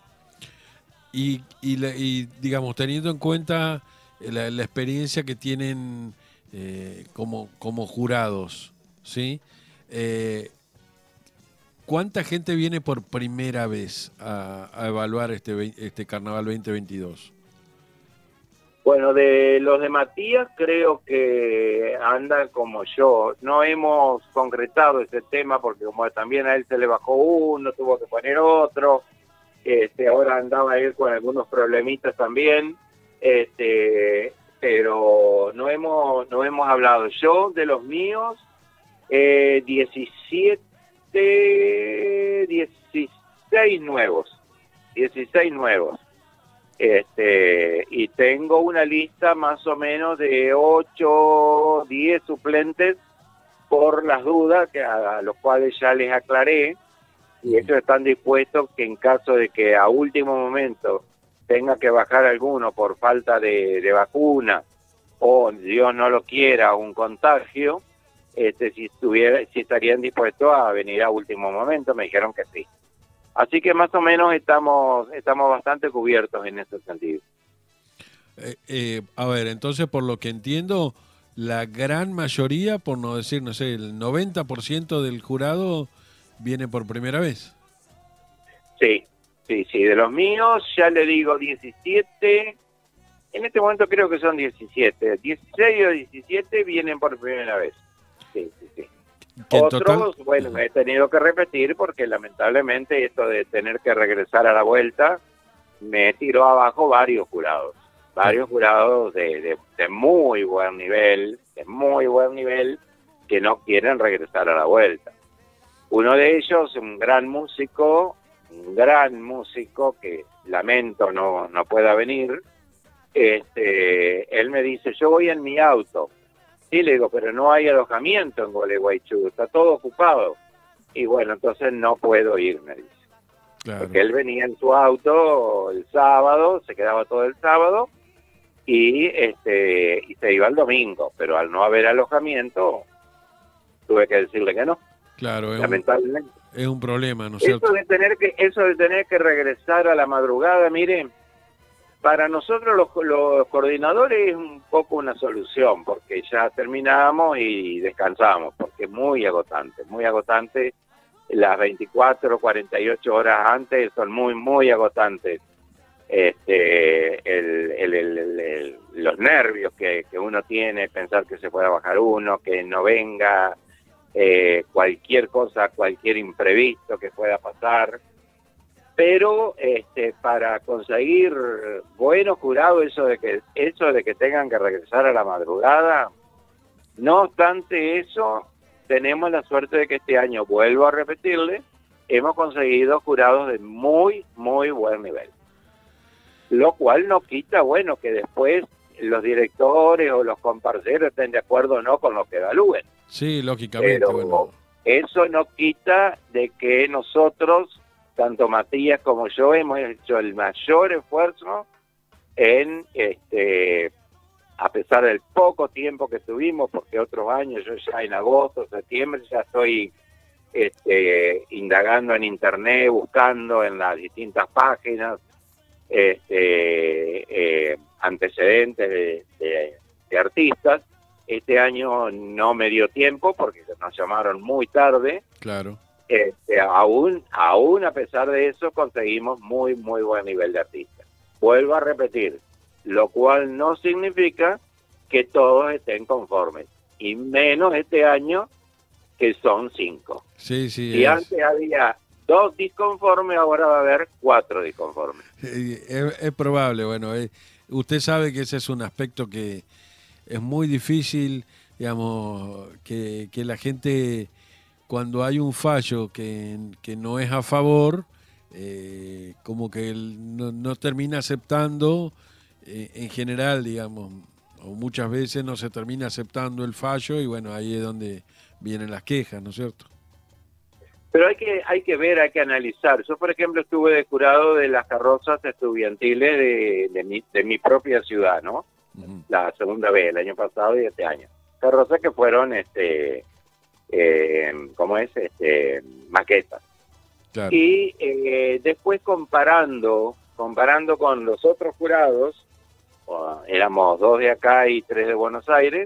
Y, y, la, y digamos, teniendo en cuenta la, la experiencia que tienen eh, como, como jurados, ¿sí? Eh, ¿Cuánta gente viene por primera vez a, a evaluar este, este Carnaval veinte veintidós? Bueno, de los de Matías creo que andan como yo. No hemos concretado ese tema porque como también a él se le bajó uno, tuvo que poner otro. Este, ahora andaba él con algunos problemitas también. Este, pero no hemos, no hemos hablado. Yo de los míos, eh, diecisiete, dieciséis nuevos. dieciséis nuevos. Este, y tengo una lista más o menos de ocho, diez suplentes por las dudas, que a, a los cuales ya les aclaré, y ellos están dispuestos que en caso de que a último momento tenga que bajar alguno por falta de, de vacuna, o Dios no lo quiera, un contagio, este, si, estuviera, si estarían dispuestos a venir a último momento, me dijeron que sí. Así que más o menos estamos estamos bastante cubiertos en ese sentido. Eh, eh, a ver, entonces por lo que entiendo, la gran mayoría, por no decir, no sé, el noventa por ciento del jurado viene por primera vez. Sí, sí, sí. De los míos ya le digo diecisiete, en este momento creo que son diecisiete. dieciséis o diecisiete vienen por primera vez. Sí, sí, sí. Otros, total... bueno, he tenido que repetir porque lamentablemente esto de tener que regresar a la vuelta me tiró abajo varios jurados. Varios sí. jurados de, de, de muy buen nivel, de muy buen nivel, que no quieren regresar a la vuelta. Uno de ellos, un gran músico, un gran músico que lamento no, no pueda venir, este, él me dice, yo voy en mi auto. Sí, le digo, pero no hay alojamiento en Gualeguaychú, está todo ocupado. Y bueno, entonces no puedo ir, me dice. Claro. Porque él venía en su auto el sábado, se quedaba todo el sábado, y este y se iba el domingo, pero al no haber alojamiento, tuve que decirle que no. Claro, es lamentablemente. Un, es un problema, ¿no es eso cierto? De tener que, eso de tener que regresar a la madrugada, miren, para nosotros los, los coordinadores es un poco una solución, porque ya terminamos y descansamos, porque es muy agotante, muy agotante. Las veinticuatro, cuarenta y ocho horas antes son muy, muy agotantes. Este, el, el, el, el, el, los nervios que, que uno tiene, pensar que se pueda bajar uno, que no venga, eh, cualquier cosa, cualquier imprevisto que pueda pasar. Pero este, para conseguir buenos jurados, eso de que eso de que tengan que regresar a la madrugada, no obstante eso, tenemos la suerte de que este año, vuelvo a repetirle, hemos conseguido jurados de muy, muy buen nivel. Lo cual no quita, bueno, que después los directores o los comparceros estén de acuerdo o no con lo que evalúen. Sí, lógicamente. Pero bueno. Eso no quita de que nosotros, tanto Matías como yo, hemos hecho el mayor esfuerzo en, este, a pesar del poco tiempo que tuvimos, porque otros años, yo ya en agosto, septiembre, ya estoy este, indagando en internet, buscando en las distintas páginas este, eh, antecedentes de, de, de artistas. Este año no me dio tiempo porque nos llamaron muy tarde. Claro. Este, aún, aún a pesar de eso conseguimos muy, muy buen nivel de artistas. Vuelvo a repetir, lo cual no significa que todos estén conformes, y menos este año que son cinco. Sí, sí. Si es. antes había dos disconformes, ahora va a haber cuatro disconformes. Es, es probable, bueno, es, usted sabe que ese es un aspecto que es muy difícil, digamos, que, que la gente, cuando hay un fallo que, que no es a favor, eh, como que él no, no termina aceptando, eh, en general, digamos, o muchas veces no se termina aceptando el fallo, y bueno, ahí es donde vienen las quejas, ¿no es cierto? Pero hay que hay que ver, hay que analizar. Yo, por ejemplo, estuve de jurado de las carrozas estudiantiles de, de, mi, de mi propia ciudad, ¿no? Uh-huh. La segunda vez, el año pasado y este año. Carrozas que fueron, este, eh, ¿cómo es? Este, maquetas. Claro. Y eh, después comparando, comparando con los otros jurados, oh, éramos dos de acá y tres de Buenos Aires,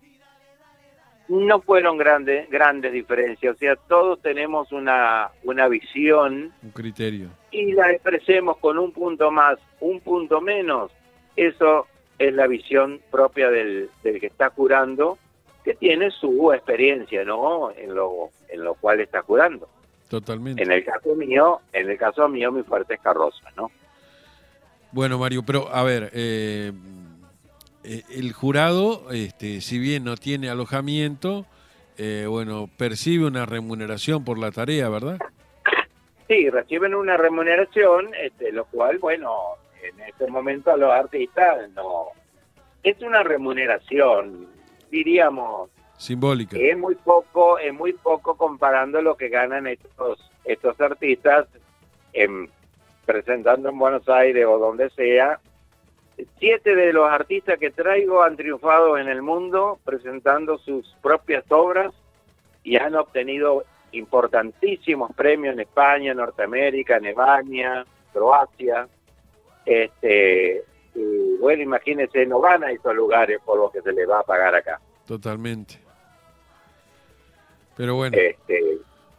no fueron grandes grandes diferencias, o sea, todos tenemos una, una visión, un criterio, y la expresemos con un punto más, un punto menos. Eso es la visión propia del, del que está jurando, que tiene su experiencia, ¿no? En lo, en lo cual está jurando. Totalmente. En el caso mío, en el caso mío, mi fuerte es carroza, ¿no? Bueno, Mario, pero a ver, eh, el jurado, este, si bien no tiene alojamiento, eh, bueno, percibe una remuneración por la tarea, ¿verdad? Sí, reciben una remuneración, este, lo cual, bueno, en este momento a los artistas no. Es una remuneración, diríamos, simbólica. es muy poco, es muy poco comparando lo que ganan estos estos artistas en, presentando en Buenos Aires o donde sea. Siete de los artistas que traigo han triunfado en el mundo presentando sus propias obras y han obtenido importantísimos premios en España, Norteamérica, en España, Croacia. Este, y bueno, imagínense, no van a esos lugares por lo que se les va a pagar acá. Totalmente. Pero bueno. Este,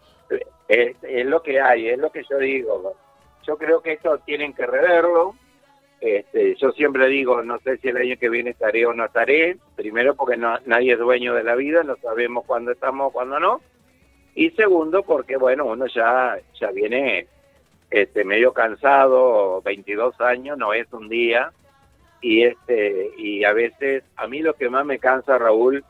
es, es lo que hay, es lo que yo digo. Yo creo que esto tienen que reverlo. Este, yo siempre digo, no sé si el año que viene estaré o no estaré. Primero porque no, nadie es dueño de la vida, no sabemos cuándo estamos, cuándo no. Y segundo porque, bueno, uno ya, ya viene este, medio cansado, veintidós años, no es un día. Y, este, y a veces, a mí lo que más me cansa, Raúl,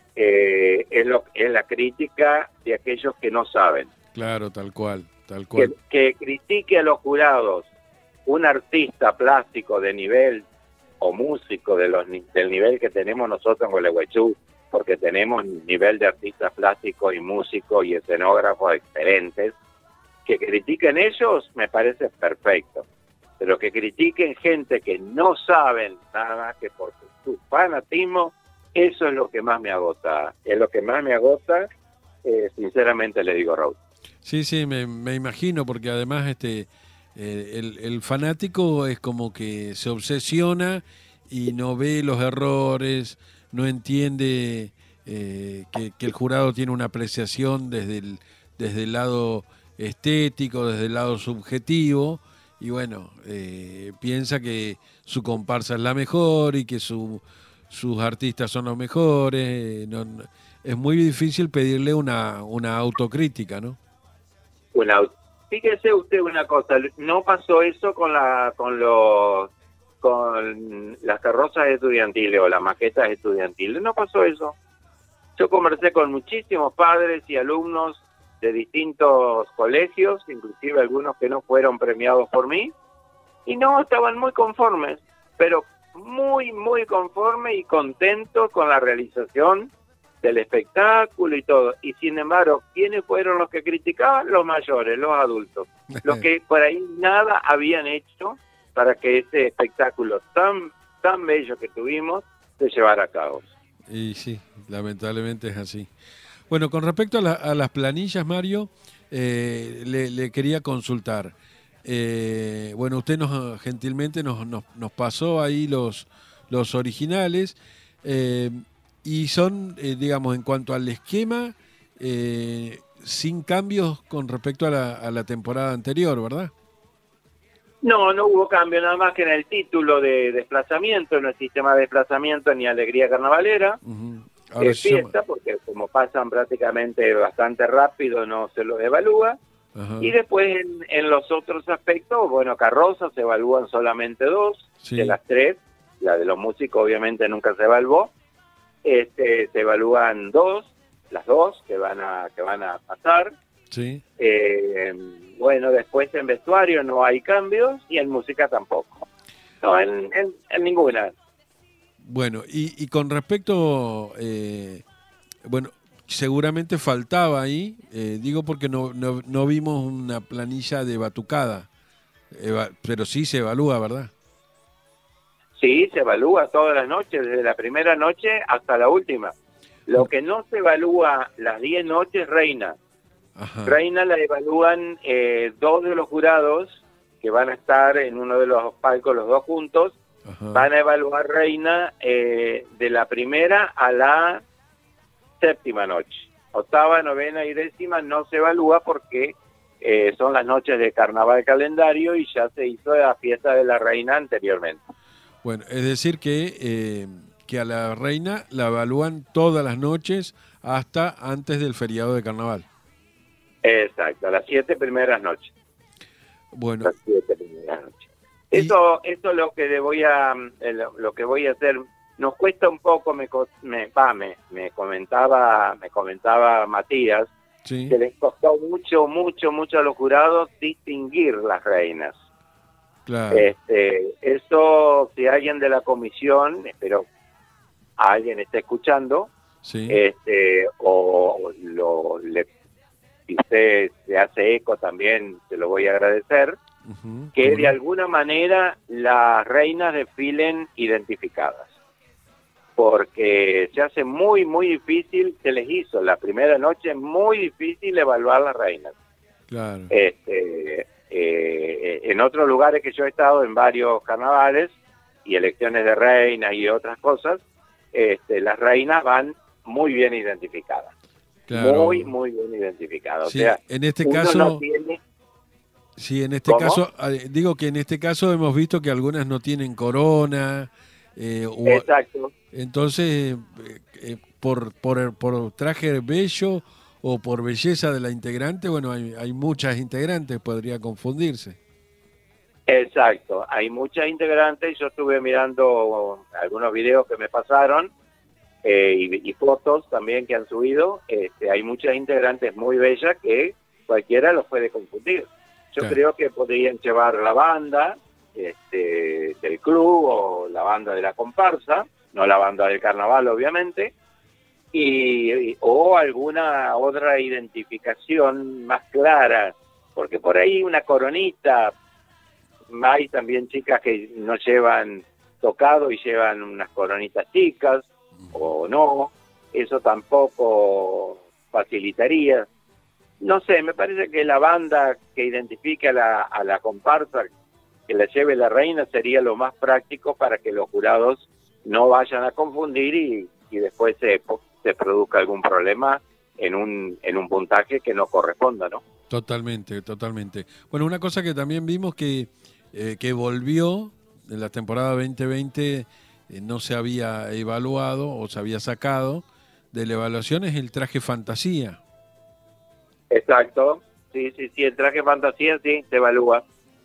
eh, es, lo, es la crítica de aquellos que no saben. Claro, tal cual, tal cual. Que, que critique a los jurados un artista plástico de nivel o músico de los del nivel que tenemos nosotros en Gualeguaychú, porque tenemos nivel de artistas plásticos y músicos y escenógrafos excelentes, que critiquen ellos me parece perfecto, pero que critiquen gente que no saben nada que por su fanatismo, eso es lo que más me agota, es lo que más me agota, eh, sinceramente le digo, Raúl. Sí, sí, me, me imagino, porque además este eh, el, el fanático es como que se obsesiona y no ve los errores, no entiende eh, que, que el jurado tiene una apreciación desde el, desde el lado estético, desde el lado subjetivo, y bueno, eh, piensa que su comparsa es la mejor y que su, sus artistas son los mejores. No, no, es muy difícil pedirle una, una autocrítica, ¿no? Una, fíjese usted una cosa, no pasó eso con la con los con las carrozas estudiantiles o las maquetas estudiantiles, no pasó eso. Yo conversé con muchísimos padres y alumnos de distintos colegios, inclusive algunos que no fueron premiados por mí, y no, estaban muy conformes, pero muy, muy conformes y contentos con la realización del espectáculo y todo. Y sin embargo, ¿quiénes fueron los que criticaban? Los mayores, los adultos, los que por ahí nada habían hecho para que ese espectáculo tan, tan bello que tuvimos se llevara a cabo. Y sí, lamentablemente es así. Bueno, con respecto a, la, a las planillas, Mario, eh, le, le quería consultar. Eh, bueno, usted nos gentilmente nos, nos, nos pasó ahí los, los originales, eh, y son, eh, digamos, en cuanto al esquema, eh, sin cambios con respecto a la, a la temporada anterior, ¿verdad? No, no hubo cambio, nada más que en el título de desplazamiento, no es sistema de desplazamiento ni alegría carnavalera. Uh-huh. Es fiesta, porque como pasan prácticamente bastante rápido, no se los evalúa. Ajá. Y después en, en los otros aspectos, bueno, carrozas se evalúan solamente dos, sí, de las tres. La de los músicos obviamente nunca se evaluó. Este, se evalúan dos, las dos que van a que van a pasar. Sí. Eh, bueno, después en vestuario no hay cambios y en música tampoco. No, en, en, en ninguna. Bueno, y, y con respecto, eh, bueno, seguramente faltaba ahí, eh, digo porque no, no, no vimos una planilla de batucada, eva, pero sí se evalúa, ¿verdad? Sí, se evalúa todas las noches, desde la primera noche hasta la última. Lo que no se evalúa las diez noches, Reina. Ajá. Reina la evalúan eh, dos de los jurados, que van a estar en uno de los palcos los dos juntos. Ajá. Van a evaluar Reina eh, de la primera a la séptima noche. Octava, novena y décima no se evalúa porque eh, son las noches de carnaval calendario y ya se hizo la fiesta de la Reina anteriormente. Bueno, es decir que, eh, que a la Reina la evalúan todas las noches hasta antes del feriado de carnaval. Exacto, las siete primeras noches. Bueno. Las siete primeras noches. Eso, eso es lo que le voy a, lo que voy a hacer. Nos cuesta un poco, me, me, pa, me, me comentaba, me comentaba Matías, sí, que les costó mucho, mucho, mucho a los jurados distinguir las reinas. Claro. Este, eso, si alguien de la comisión, espero alguien esté escuchando, Sí. este, o lo, le, si usted se hace eco también, se lo voy a agradecer, Ujú, que ¿cómo de no? alguna manera las reinas desfilen identificadas, porque se hace muy, muy difícil, se les hizo la primera noche muy difícil evaluar las reinas. Claro. Este, eh, en otros lugares que yo he estado, en varios carnavales y elecciones de reinas y otras cosas, este, las reinas van muy bien identificadas. Claro. Muy, muy bien identificadas. Sí, o sea, en este uno caso, no tiene... sí, en este ¿Cómo? caso, eh, digo que en este caso hemos visto que algunas no tienen corona, eh, o- Exacto. entonces, eh, eh, por, por, por traje bello o por belleza de la integrante, bueno, hay, hay muchas integrantes, podría confundirse. Exacto, hay muchas integrantes, yo estuve mirando algunos videos que me pasaron eh, y, y fotos también que han subido, este, hay muchas integrantes muy bellas que cualquiera los puede confundir. Yo Claro. creo que podrían llevar la banda este, del club o la banda de la comparsa, no la banda del carnaval obviamente, y, y- o alguna otra identificación más clara, porque por ahí una coronita. Hay también chicas que no llevan tocado y llevan unas coronitas chicas, o no, eso tampoco facilitaría. No sé, me parece que la banda que identifique a la, a la comparsa, que la lleve la reina, sería lo más práctico para que los jurados no vayan a confundir y, y después se, se produzca algún problema en un, en un puntaje que no corresponda, ¿no? Totalmente, totalmente. Bueno, una cosa que también vimos que, eh, que volvió en la temporada veinte veinte, eh, no se había evaluado o se había sacado de la evaluación, es el traje fantasía. Exacto, sí, sí, sí, el traje fantasía sí se evalúa.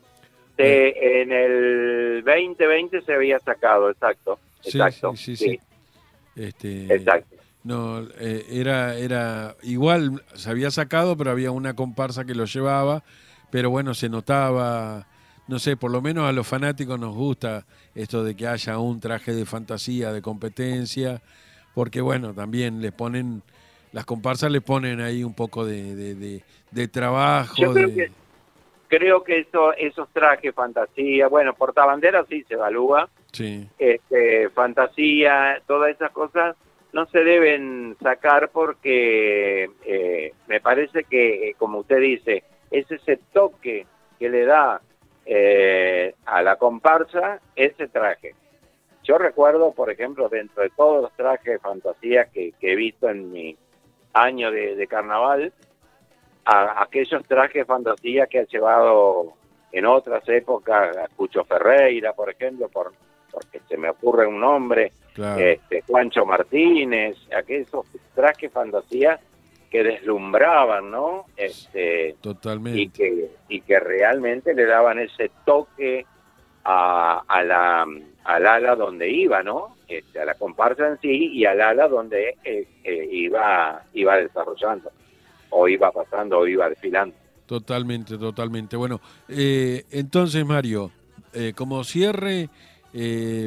Se- en el veinte veinte se había sacado, exacto, Sí, exacto, sí, sí, sí, sí. Este, exacto. No, eh, era, era igual, se había sacado, pero había una comparsa que lo llevaba, pero bueno, se notaba, no sé, por lo menos a los fanáticos nos gusta esto de que haya un traje de fantasía, de competencia, porque bueno, también le ponen, las comparsas le ponen ahí un poco de, de, de, de trabajo. Yo creo de- que creo que eso, esos trajes fantasía, bueno, portabanderas sí se evalúa, Sí, este, fantasía, todas esas cosas no se deben sacar porque eh, me parece que, eh, como usted dice, es ese toque que le da eh, a la comparsa ese traje. Yo recuerdo, por ejemplo, dentro de todos los trajes de fantasía que, que he visto en mi año de, de carnaval, a aquellos trajes de fantasía que ha llevado en otras épocas a Cucho Ferreira, por ejemplo, por porque se me ocurre un nombre, claro. este, Juancho Martínez, aquellos trajes fantasía que deslumbraban, ¿no? Este, Totalmente. y que y que realmente le daban ese toque a, a la al ala donde iba, ¿no? Este, a la comparsa en sí y al ala donde eh, eh, iba iba desarrollando o iba pasando o iba desfilando. Totalmente, totalmente. Bueno, eh, entonces Mario, eh, como cierre, eh,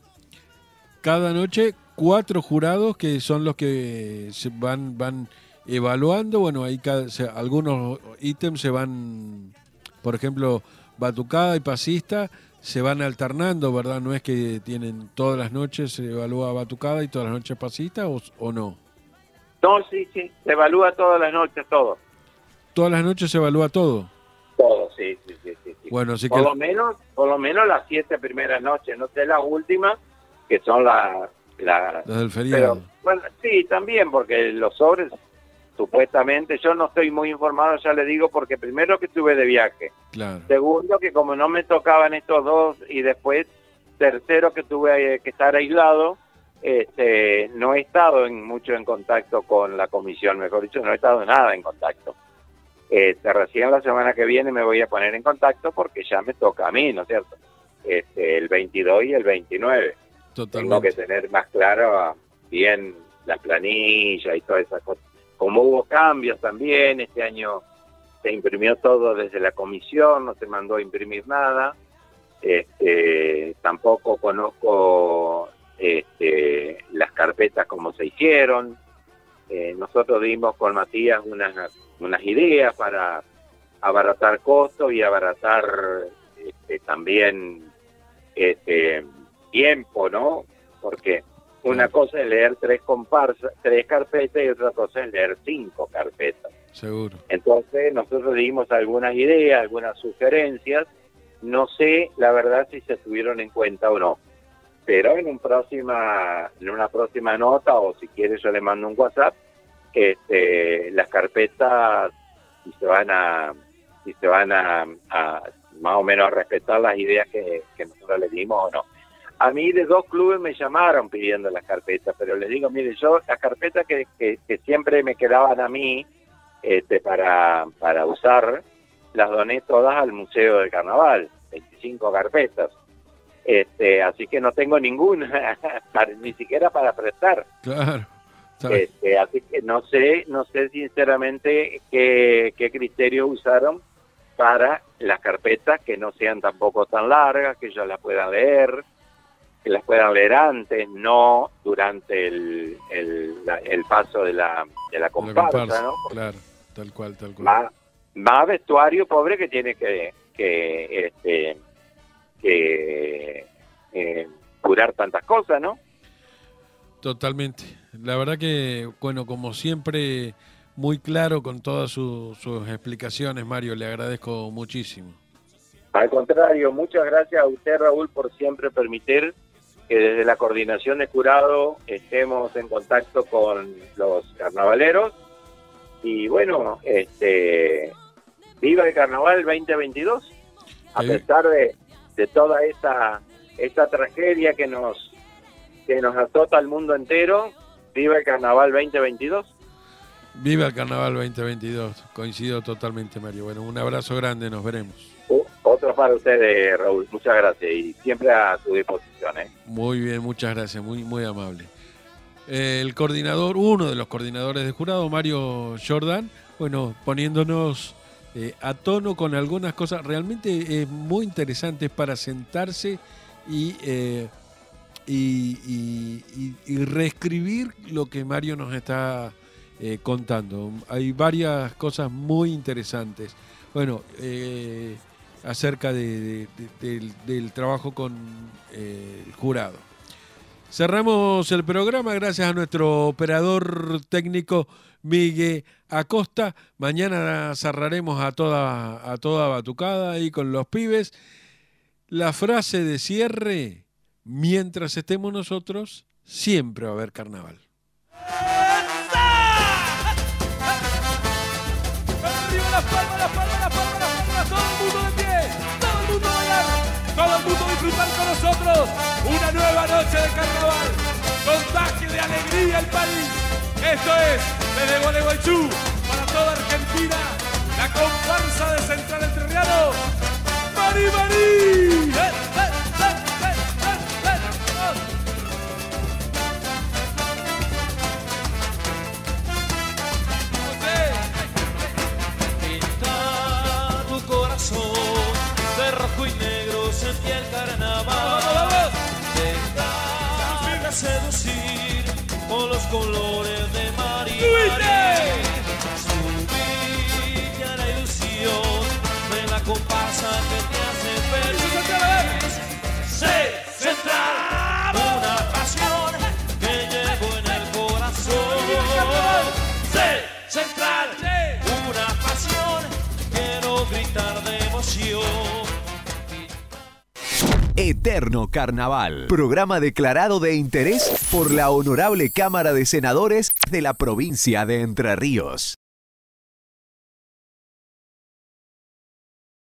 cada noche cuatro jurados que son los que se van van evaluando. Bueno, ahí cada, se- algunos ítems se van, por ejemplo, batucada y pasista, se van alternando, ¿verdad? No es que tienen todas las noches se evalúa batucada y todas las noches pasista, o, o no. No, sí, sí, se evalúa todas las noches todo. Todas las noches se evalúa todo. Todo, sí, sí, sí, sí, sí. Bueno, así por que lo menos, por lo menos las siete primeras noches, no sé las últimas, que son las la, las del feriado. pero, bueno, sí, también, porque los sobres, supuestamente, yo no estoy muy informado, ya le digo, porque primero que estuve de viaje, Claro. segundo que como no me tocaban estos dos, y después, tercero que tuve que estar aislado, este, no he estado en, mucho en contacto con la comisión, mejor dicho, no he estado nada en contacto. Este, recién la semana que viene me voy a poner en contacto porque ya me toca a mí, ¿no es cierto? Este, el veintidós y el veintinueve. Totalmente. Tengo que tener más claro bien la planilla y todas esas cosas. Como hubo cambios también, este año se imprimió todo desde la comisión, no se mandó a imprimir nada. Este, tampoco conozco este, las carpetas como se hicieron. Eh, nosotros dimos con Matías unas, unas ideas para abaratar costos y abaratar este, también este, tiempo, ¿no? Porque una cosa es leer tres comparsas, tres carpetas y otra cosa es leer cinco carpetas. Seguro. Entonces nosotros dimos algunas ideas, algunas sugerencias. No sé, la verdad, si se tuvieron en cuenta o no. Pero en un próxima, en una próxima nota, o si quiere yo le mando un WhatsApp, este, las carpetas, si se van a, si se van a, a más o menos a respetar las ideas que, que nosotros les dimos o no. A mí de dos clubes me llamaron pidiendo las carpetas, pero les digo, mire, yo las carpetas que, que, que siempre me quedaban a mí este, para, para usar, las doné todas al Museo del Carnaval, veinticinco carpetas. Este, así que no tengo ninguna, ni siquiera para prestar. Claro. Este, así que no sé, no sé sinceramente qué, qué criterio usaron para las carpetas que no sean tampoco tan largas, que yo las pueda leer, que las puedan leer antes, no durante el, el, la, el paso de la, de la comparsa, comparsa, ¿no? Claro, tal cual, tal cual. Más, más vestuario, pobre, que tiene que, que este, que eh, curar tantas cosas, ¿no? Totalmente. La verdad que, bueno, como siempre, muy claro con todas su, sus explicaciones, Mario. Le agradezco muchísimo. Al contrario, muchas gracias a usted, Raúl, por siempre permitir que desde la coordinación de jurado estemos en contacto con los carnavaleros. Y bueno, este, viva el Carnaval veinte veintidós, a ¿Eh? pesar de, de toda esta, esta tragedia que nos, que nos azota al mundo entero. Viva el Carnaval veinte veintidós. Viva el Carnaval veinte veintidós. Coincido totalmente, Mario. Bueno, un abrazo grande, nos veremos. Uh, otro para ustedes, Raúl. Muchas gracias y siempre a su disposición, ¿eh? Muy bien, muchas gracias, muy, muy amable. Eh, el coordinador, uno de los coordinadores de jurado, Mario Jordan, bueno, poniéndonos eh, a tono con algunas cosas realmente eh, muy interesantes para sentarse y... Eh, Y, y, y, y reescribir lo que Mario nos está eh, contando. Hay varias cosas muy interesantes. Bueno, eh, acerca de, de, de, del, del trabajo con eh, el jurado. Cerramos el programa gracias a nuestro operador técnico Miguel Acosta. Mañana cerraremos a toda, a toda batucada ahí con los pibes. La frase de cierre... Mientras estemos nosotros, siempre va a haber carnaval. Arriba las palmas, las palmas, las palmas, las palmas, todo el mundo de pie, todo el mundo bailar, todo el mundo disfrutar con nosotros. Una nueva noche de carnaval, contagio de alegría al país. Esto es desde Gualeguaychú para toda Argentina, la comparsa de Central Entrerriano, Mari Mari. ¡Eh, eh, eh, eh! De rojo y negro sentí el carnaval. Dejar seducir con los colores de Mari Mari. Subir a la ilusión de la comparsa que te hace feliz. Sé central, una pasión que llevo en el corazón. Sé central, una pasión. Quiero gritar de emoción. Eterno Carnaval, programa declarado de interés por la Honorable Cámara de Senadores de la provincia de Entre Ríos.